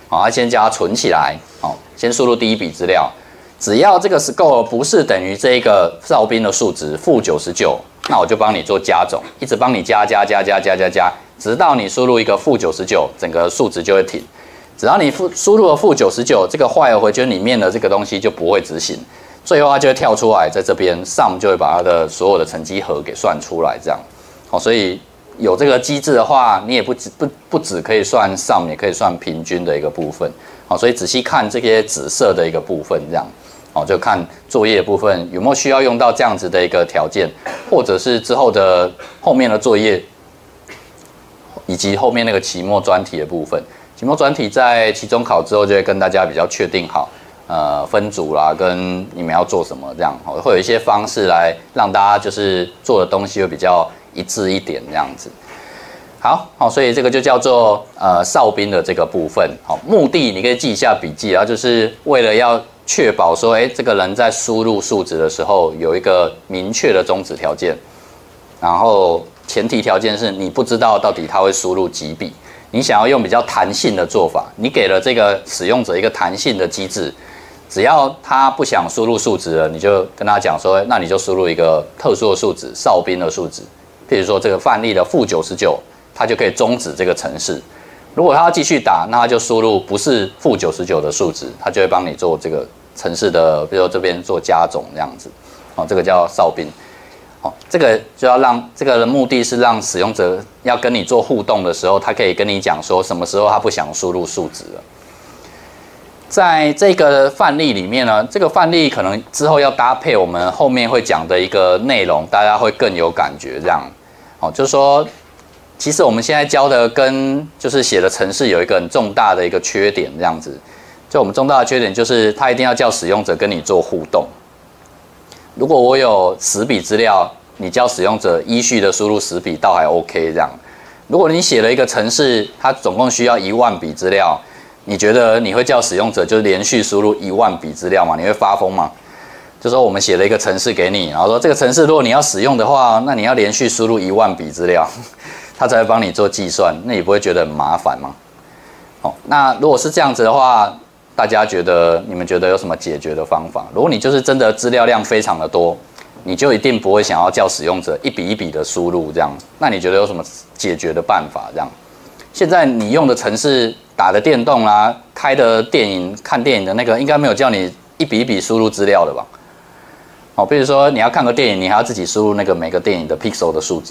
好，要先将它存起来，好，先输入第一笔资料，只要这个 score 不是等于这个哨兵的数值负九十九，那我就帮你做加总，一直帮你加加加加加加加，直到你输入一个负九十九，整个数值就会停。只要你负输入了负九十九，这个while回圈里面的这个东西就不会执行，最后它就会跳出来，在这边 sum 就会把它的所有的乘积和给算出来，这样。好，所以有这个机制的话，你也不只不不只可以算 sum， 也可以算平均的一个部分。好，所以仔细看这些紫色的一个部分，这样。哦，就看作业的部分有没有需要用到这样子的一个条件，或者是之后的后面的作业，以及后面那个期末专题的部分。期末专题在期中考之后就会跟大家比较确定好，呃，分组啦，跟你们要做什么这样，会有一些方式来让大家就是做的东西会比较一致一点这样子。好，好，所以这个就叫做呃哨兵的这个部分。好，目的你可以记一下笔记，然后就是为了要确保说，哎，这个人在输入数值的时候有一个明确的终止条件，然后前提条件是你不知道到底他会输入几笔，你想要用比较弹性的做法，你给了这个使用者一个弹性的机制，只要他不想输入数值了，你就跟他讲说，那你就输入一个特殊的数值，哨兵的数值，譬如说这个范例的负九十九，他就可以终止这个程式。如果他要继续打，那他就输入不是负九十九的数值，他就会帮你做这个程式的，比如说这边做加总这样子，哦，这个叫哨兵，哦，这个就要让这个的目的是让使用者要跟你做互动的时候，他可以跟你讲说什么时候他不想输入数值了。在这个范例里面呢，这个范例可能之后要搭配我们后面会讲的一个内容，大家会更有感觉这样，哦，就是说。其实我们现在教的跟就是写的程式有一个很重大的一个缺点，这样子，就我们重大的缺点就是它一定要叫使用者跟你做互动。如果我有十笔资料，你叫使用者依序的输入十笔，倒还 OK 这样。如果你写了一个程式，它总共需要一万笔资料，你觉得你会叫使用者就是连续输入一万笔资料吗？你会发疯吗？就说我们写了一个程式给你，然后说这个程式如果你要使用的话，那你要连续输入一万笔资料。他才会帮你做计算，那你不会觉得很麻烦吗？哦，那如果是这样子的话，大家觉得你们觉得有什么解决的方法？如果你就是真的资料量非常的多，你就一定不会想要叫使用者一笔一笔的输入这样。那你觉得有什么解决的办法？这样，现在你用的程式、打的电动啦、啊、开的电影、看电影的那个，应该没有叫你一笔一笔输入资料的吧？哦，比如说你要看个电影，你还要自己输入那个每个电影的 pixel 的数值。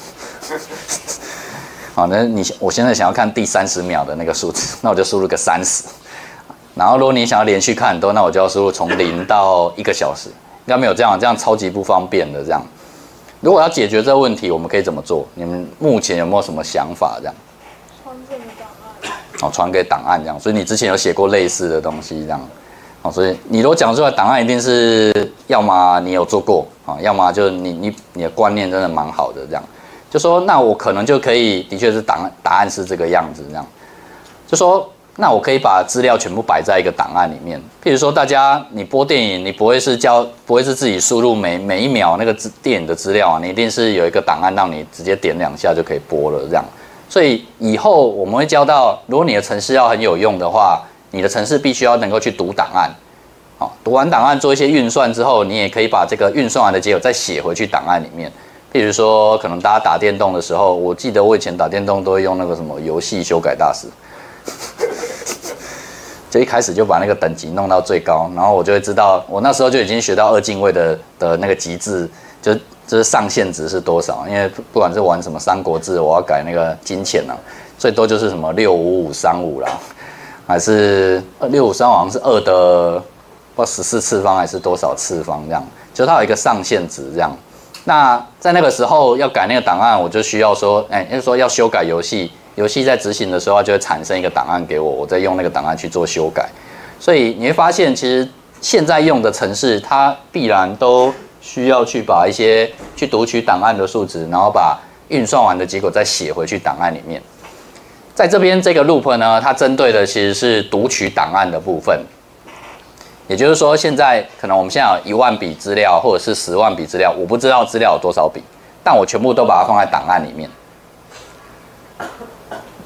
好，那你我现在想要看第三十秒的那个数字，那我就输入个三十。然后如果你想要连续看很多，那我就要输入从零到一个小时，应该没有这样，这样超级不方便的这样。如果要解决这个问题，我们可以怎么做？你们目前有没有什么想法？这样？ 传这个档案。 哦，传给档案这样。所以你之前有写过类似的东西这样。哦，所以你如果讲出来档案，一定是要么你有做过啊，要么就是你你你的观念真的蛮好的这样。就说那我可能就可以，的确是答案答案是这个样子，这样。就说那我可以把资料全部摆在一个档案里面。譬如说，大家你播电影，你不会是教，不会是自己输入每每一秒那个电影的资料啊，你一定是有一个档案让你直接点两下就可以播了，这样。所以以后我们会教到，如果你的程式要很有用的话，你的程式必须要能够去读档案。好，读完档案做一些运算之后，你也可以把这个运算完的结果再写回去档案里面。譬如说，可能大家打电动的时候，我记得我以前打电动都会用那个什么游戏修改大师，就一开始就把那个等级弄到最高，然后我就会知道，我那时候就已经学到二进位的的那个极致，就就是上限值是多少。因为不管是玩什么三国志，我要改那个金钱啊，最多就是什么六五五三五啦，还是六五三好像是二的不知道十四次方还是多少次方这样，就它有一个上限值这样。那在那个时候要改那个档案，我就需要说，哎、欸，就是说要修改游戏，游戏在执行的时候，它就会产生一个档案给我，我再用那个档案去做修改。所以你会发现，其实现在用的程式，它必然都需要去把一些去读取档案的数值，然后把运算完的结果再写回去档案里面。在这边这个 loop 呢，它针对的其实是读取档案的部分。也就是说，现在可能我们现在有一万笔资料，或者是十万笔资料，我不知道资料有多少笔，但我全部都把它放在档案里面。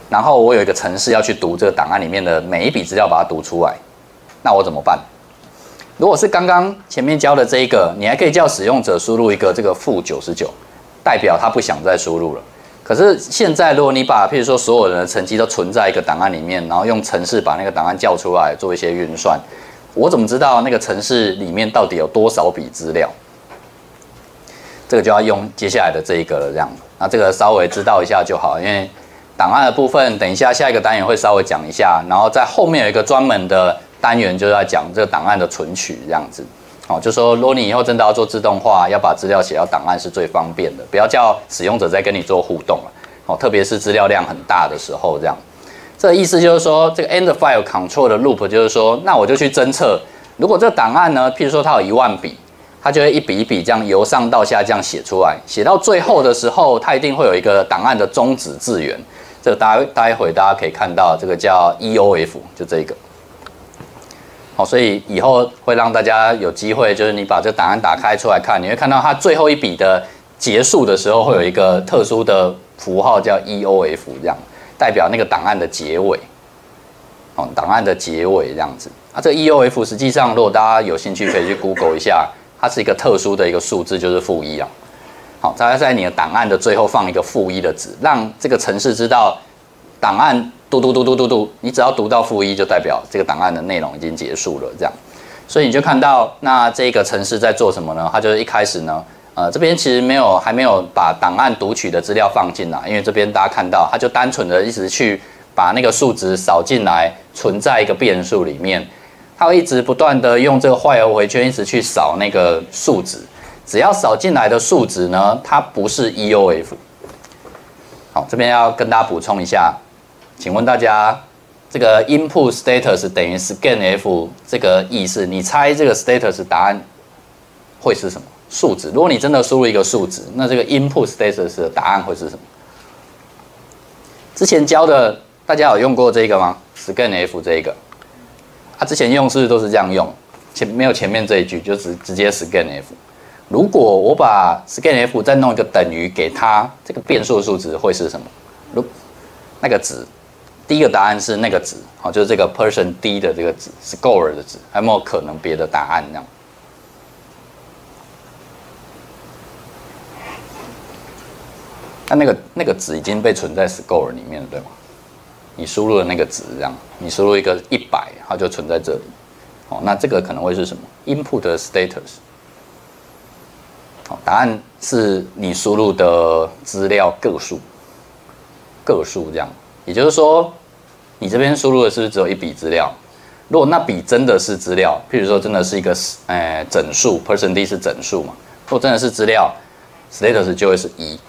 然后我有一个程式要去读这个档案里面的每一笔资料，把它读出来，那我怎么办？如果是刚刚前面教的这一个，你还可以叫使用者输入一个这个负九十九，代表他不想再输入了。可是现在，如果你把譬如说所有人的成绩都存在一个档案里面，然后用程式把那个档案叫出来做一些运算，我怎么知道那个程式里面到底有多少笔资料？这个就要用接下来的这一个了，这样。那这个稍微知道一下就好，因为档案的部分，等一下下一个单元会稍微讲一下，然后在后面有一个专门的单元，就是要讲这个档案的存取这样子。哦，就说如果你以后真的要做自动化，要把资料写到档案是最方便的，不要叫使用者在跟你做互动了。哦，特别是资料量很大的时候，这样。这个意思就是说，这个 end file control 的 loop 就是说，那我就去侦测，如果这个档案呢，譬如说它有一万笔，它就会一笔一笔这样由上到下这样写出来，写到最后的时候，它一定会有一个档案的终止字元。这个待待会大家可以看到，这个叫 E O F， 就这个。好，所以以后会让大家有机会，就是你把这个档案打开出来看，你会看到它最后一笔的结束的时候，会有一个特殊的符号叫 E O F， 这样代表那个档案的结尾。哦，档案的结尾这样子。啊，这个 E O F 实际上，如果大家有兴趣，可以去 Google 一下，它是一个特殊的一个数字，就是负一啊。好，大家在你的档案的最后放一个负一的值，让这个程式知道档案嘟嘟嘟嘟嘟嘟，你只要读到负一，就代表这个档案的内容已经结束了。这样，所以你就看到，那这个程式在做什么呢？它就是一开始呢，呃，这边其实没有还没有把档案读取的资料放进来，因为这边大家看到，它就单纯的一直去把那个数值扫进来，存在一个变数里面，它会一直不断的用这个while回圈一直去扫那个数值。只要扫进来的数值呢，它不是 E O F。好，这边要跟大家补充一下，请问大家，这个 input status 等于 scanf 这个意思，你猜这个 status 答案会是什么数值？如果你真的输入一个数值，那这个 input status 的答案会是什么？之前教的大家有用过这个吗 ？scanf 这一个，啊，之前用是不是都是这样用？前没有前面这一句，就直直接 scanf。如果我把 scanf 再弄一个等于给它，这个变数数值会是什么？如那个值，第一个答案是那个值，好，就是这个 person D 的这个值 ，score 的值，还有没有可能别的答案这样？那那个那个值已经被存在 score 里面了，对吗？你输入的那个值这样，你输入一个一百，它就存在这里。哦，那这个可能会是什么 ？input status。答案是你输入的资料个数，个数这样，也就是说，你这边输入的是不是只有一笔资料？如果那笔真的是资料，譬如说真的是一个呃整数 ，person d 是整数嘛，如果真的是资料 ，status 就会是一。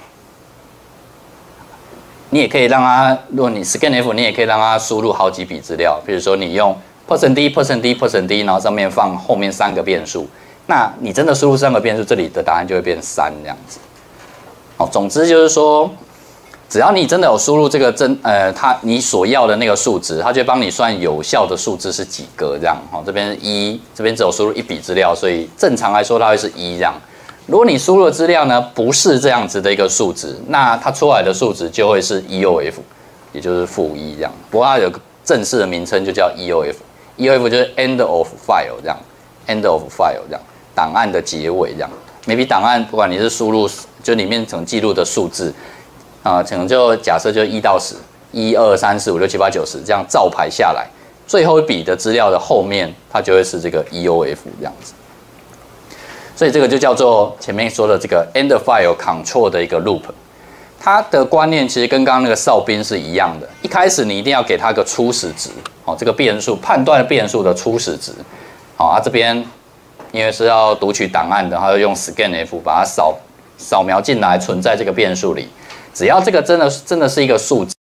你也可以让它，如果你 scanf， 你也可以让它输入好几笔资料，譬如说你用 person d person d person d， 然后上面放后面三个变数。那你真的输入三个变数，这里的答案就会变三这样子。好，总之就是说，只要你真的有输入这个真呃，它你所要的那个数值，它就会帮你算有效的数字是几个这样。好，这边是一，这边只有输入一笔资料，所以正常来说它会是一这样。如果你输入的资料呢不是这样子的一个数值，那它出来的数值就会是 E O F， 也就是负一这样。不过它有个正式的名称就叫 E O F，E O F 就是 end of file 这样 ，end of file 这样。档案的结尾这样 ，maybe 档案不管你是输入就里面曾记录的数字，啊、呃，可能就假设就一到十，一二三四五六七八九十这样照排下来，最后一笔的资料的后面它就会是这个 E O F 这样子，所以这个就叫做前面说的这个 end file control 的一个 loop， 它的观念其实跟刚刚那个哨兵是一样的，一开始你一定要给它个初始值，哦，这个变数判断变数的初始值，好、哦，啊这边。因为是要读取档案的，它就用 scanf 把它扫扫描进来，存在这个变数里。只要这个真的真的是一个数值，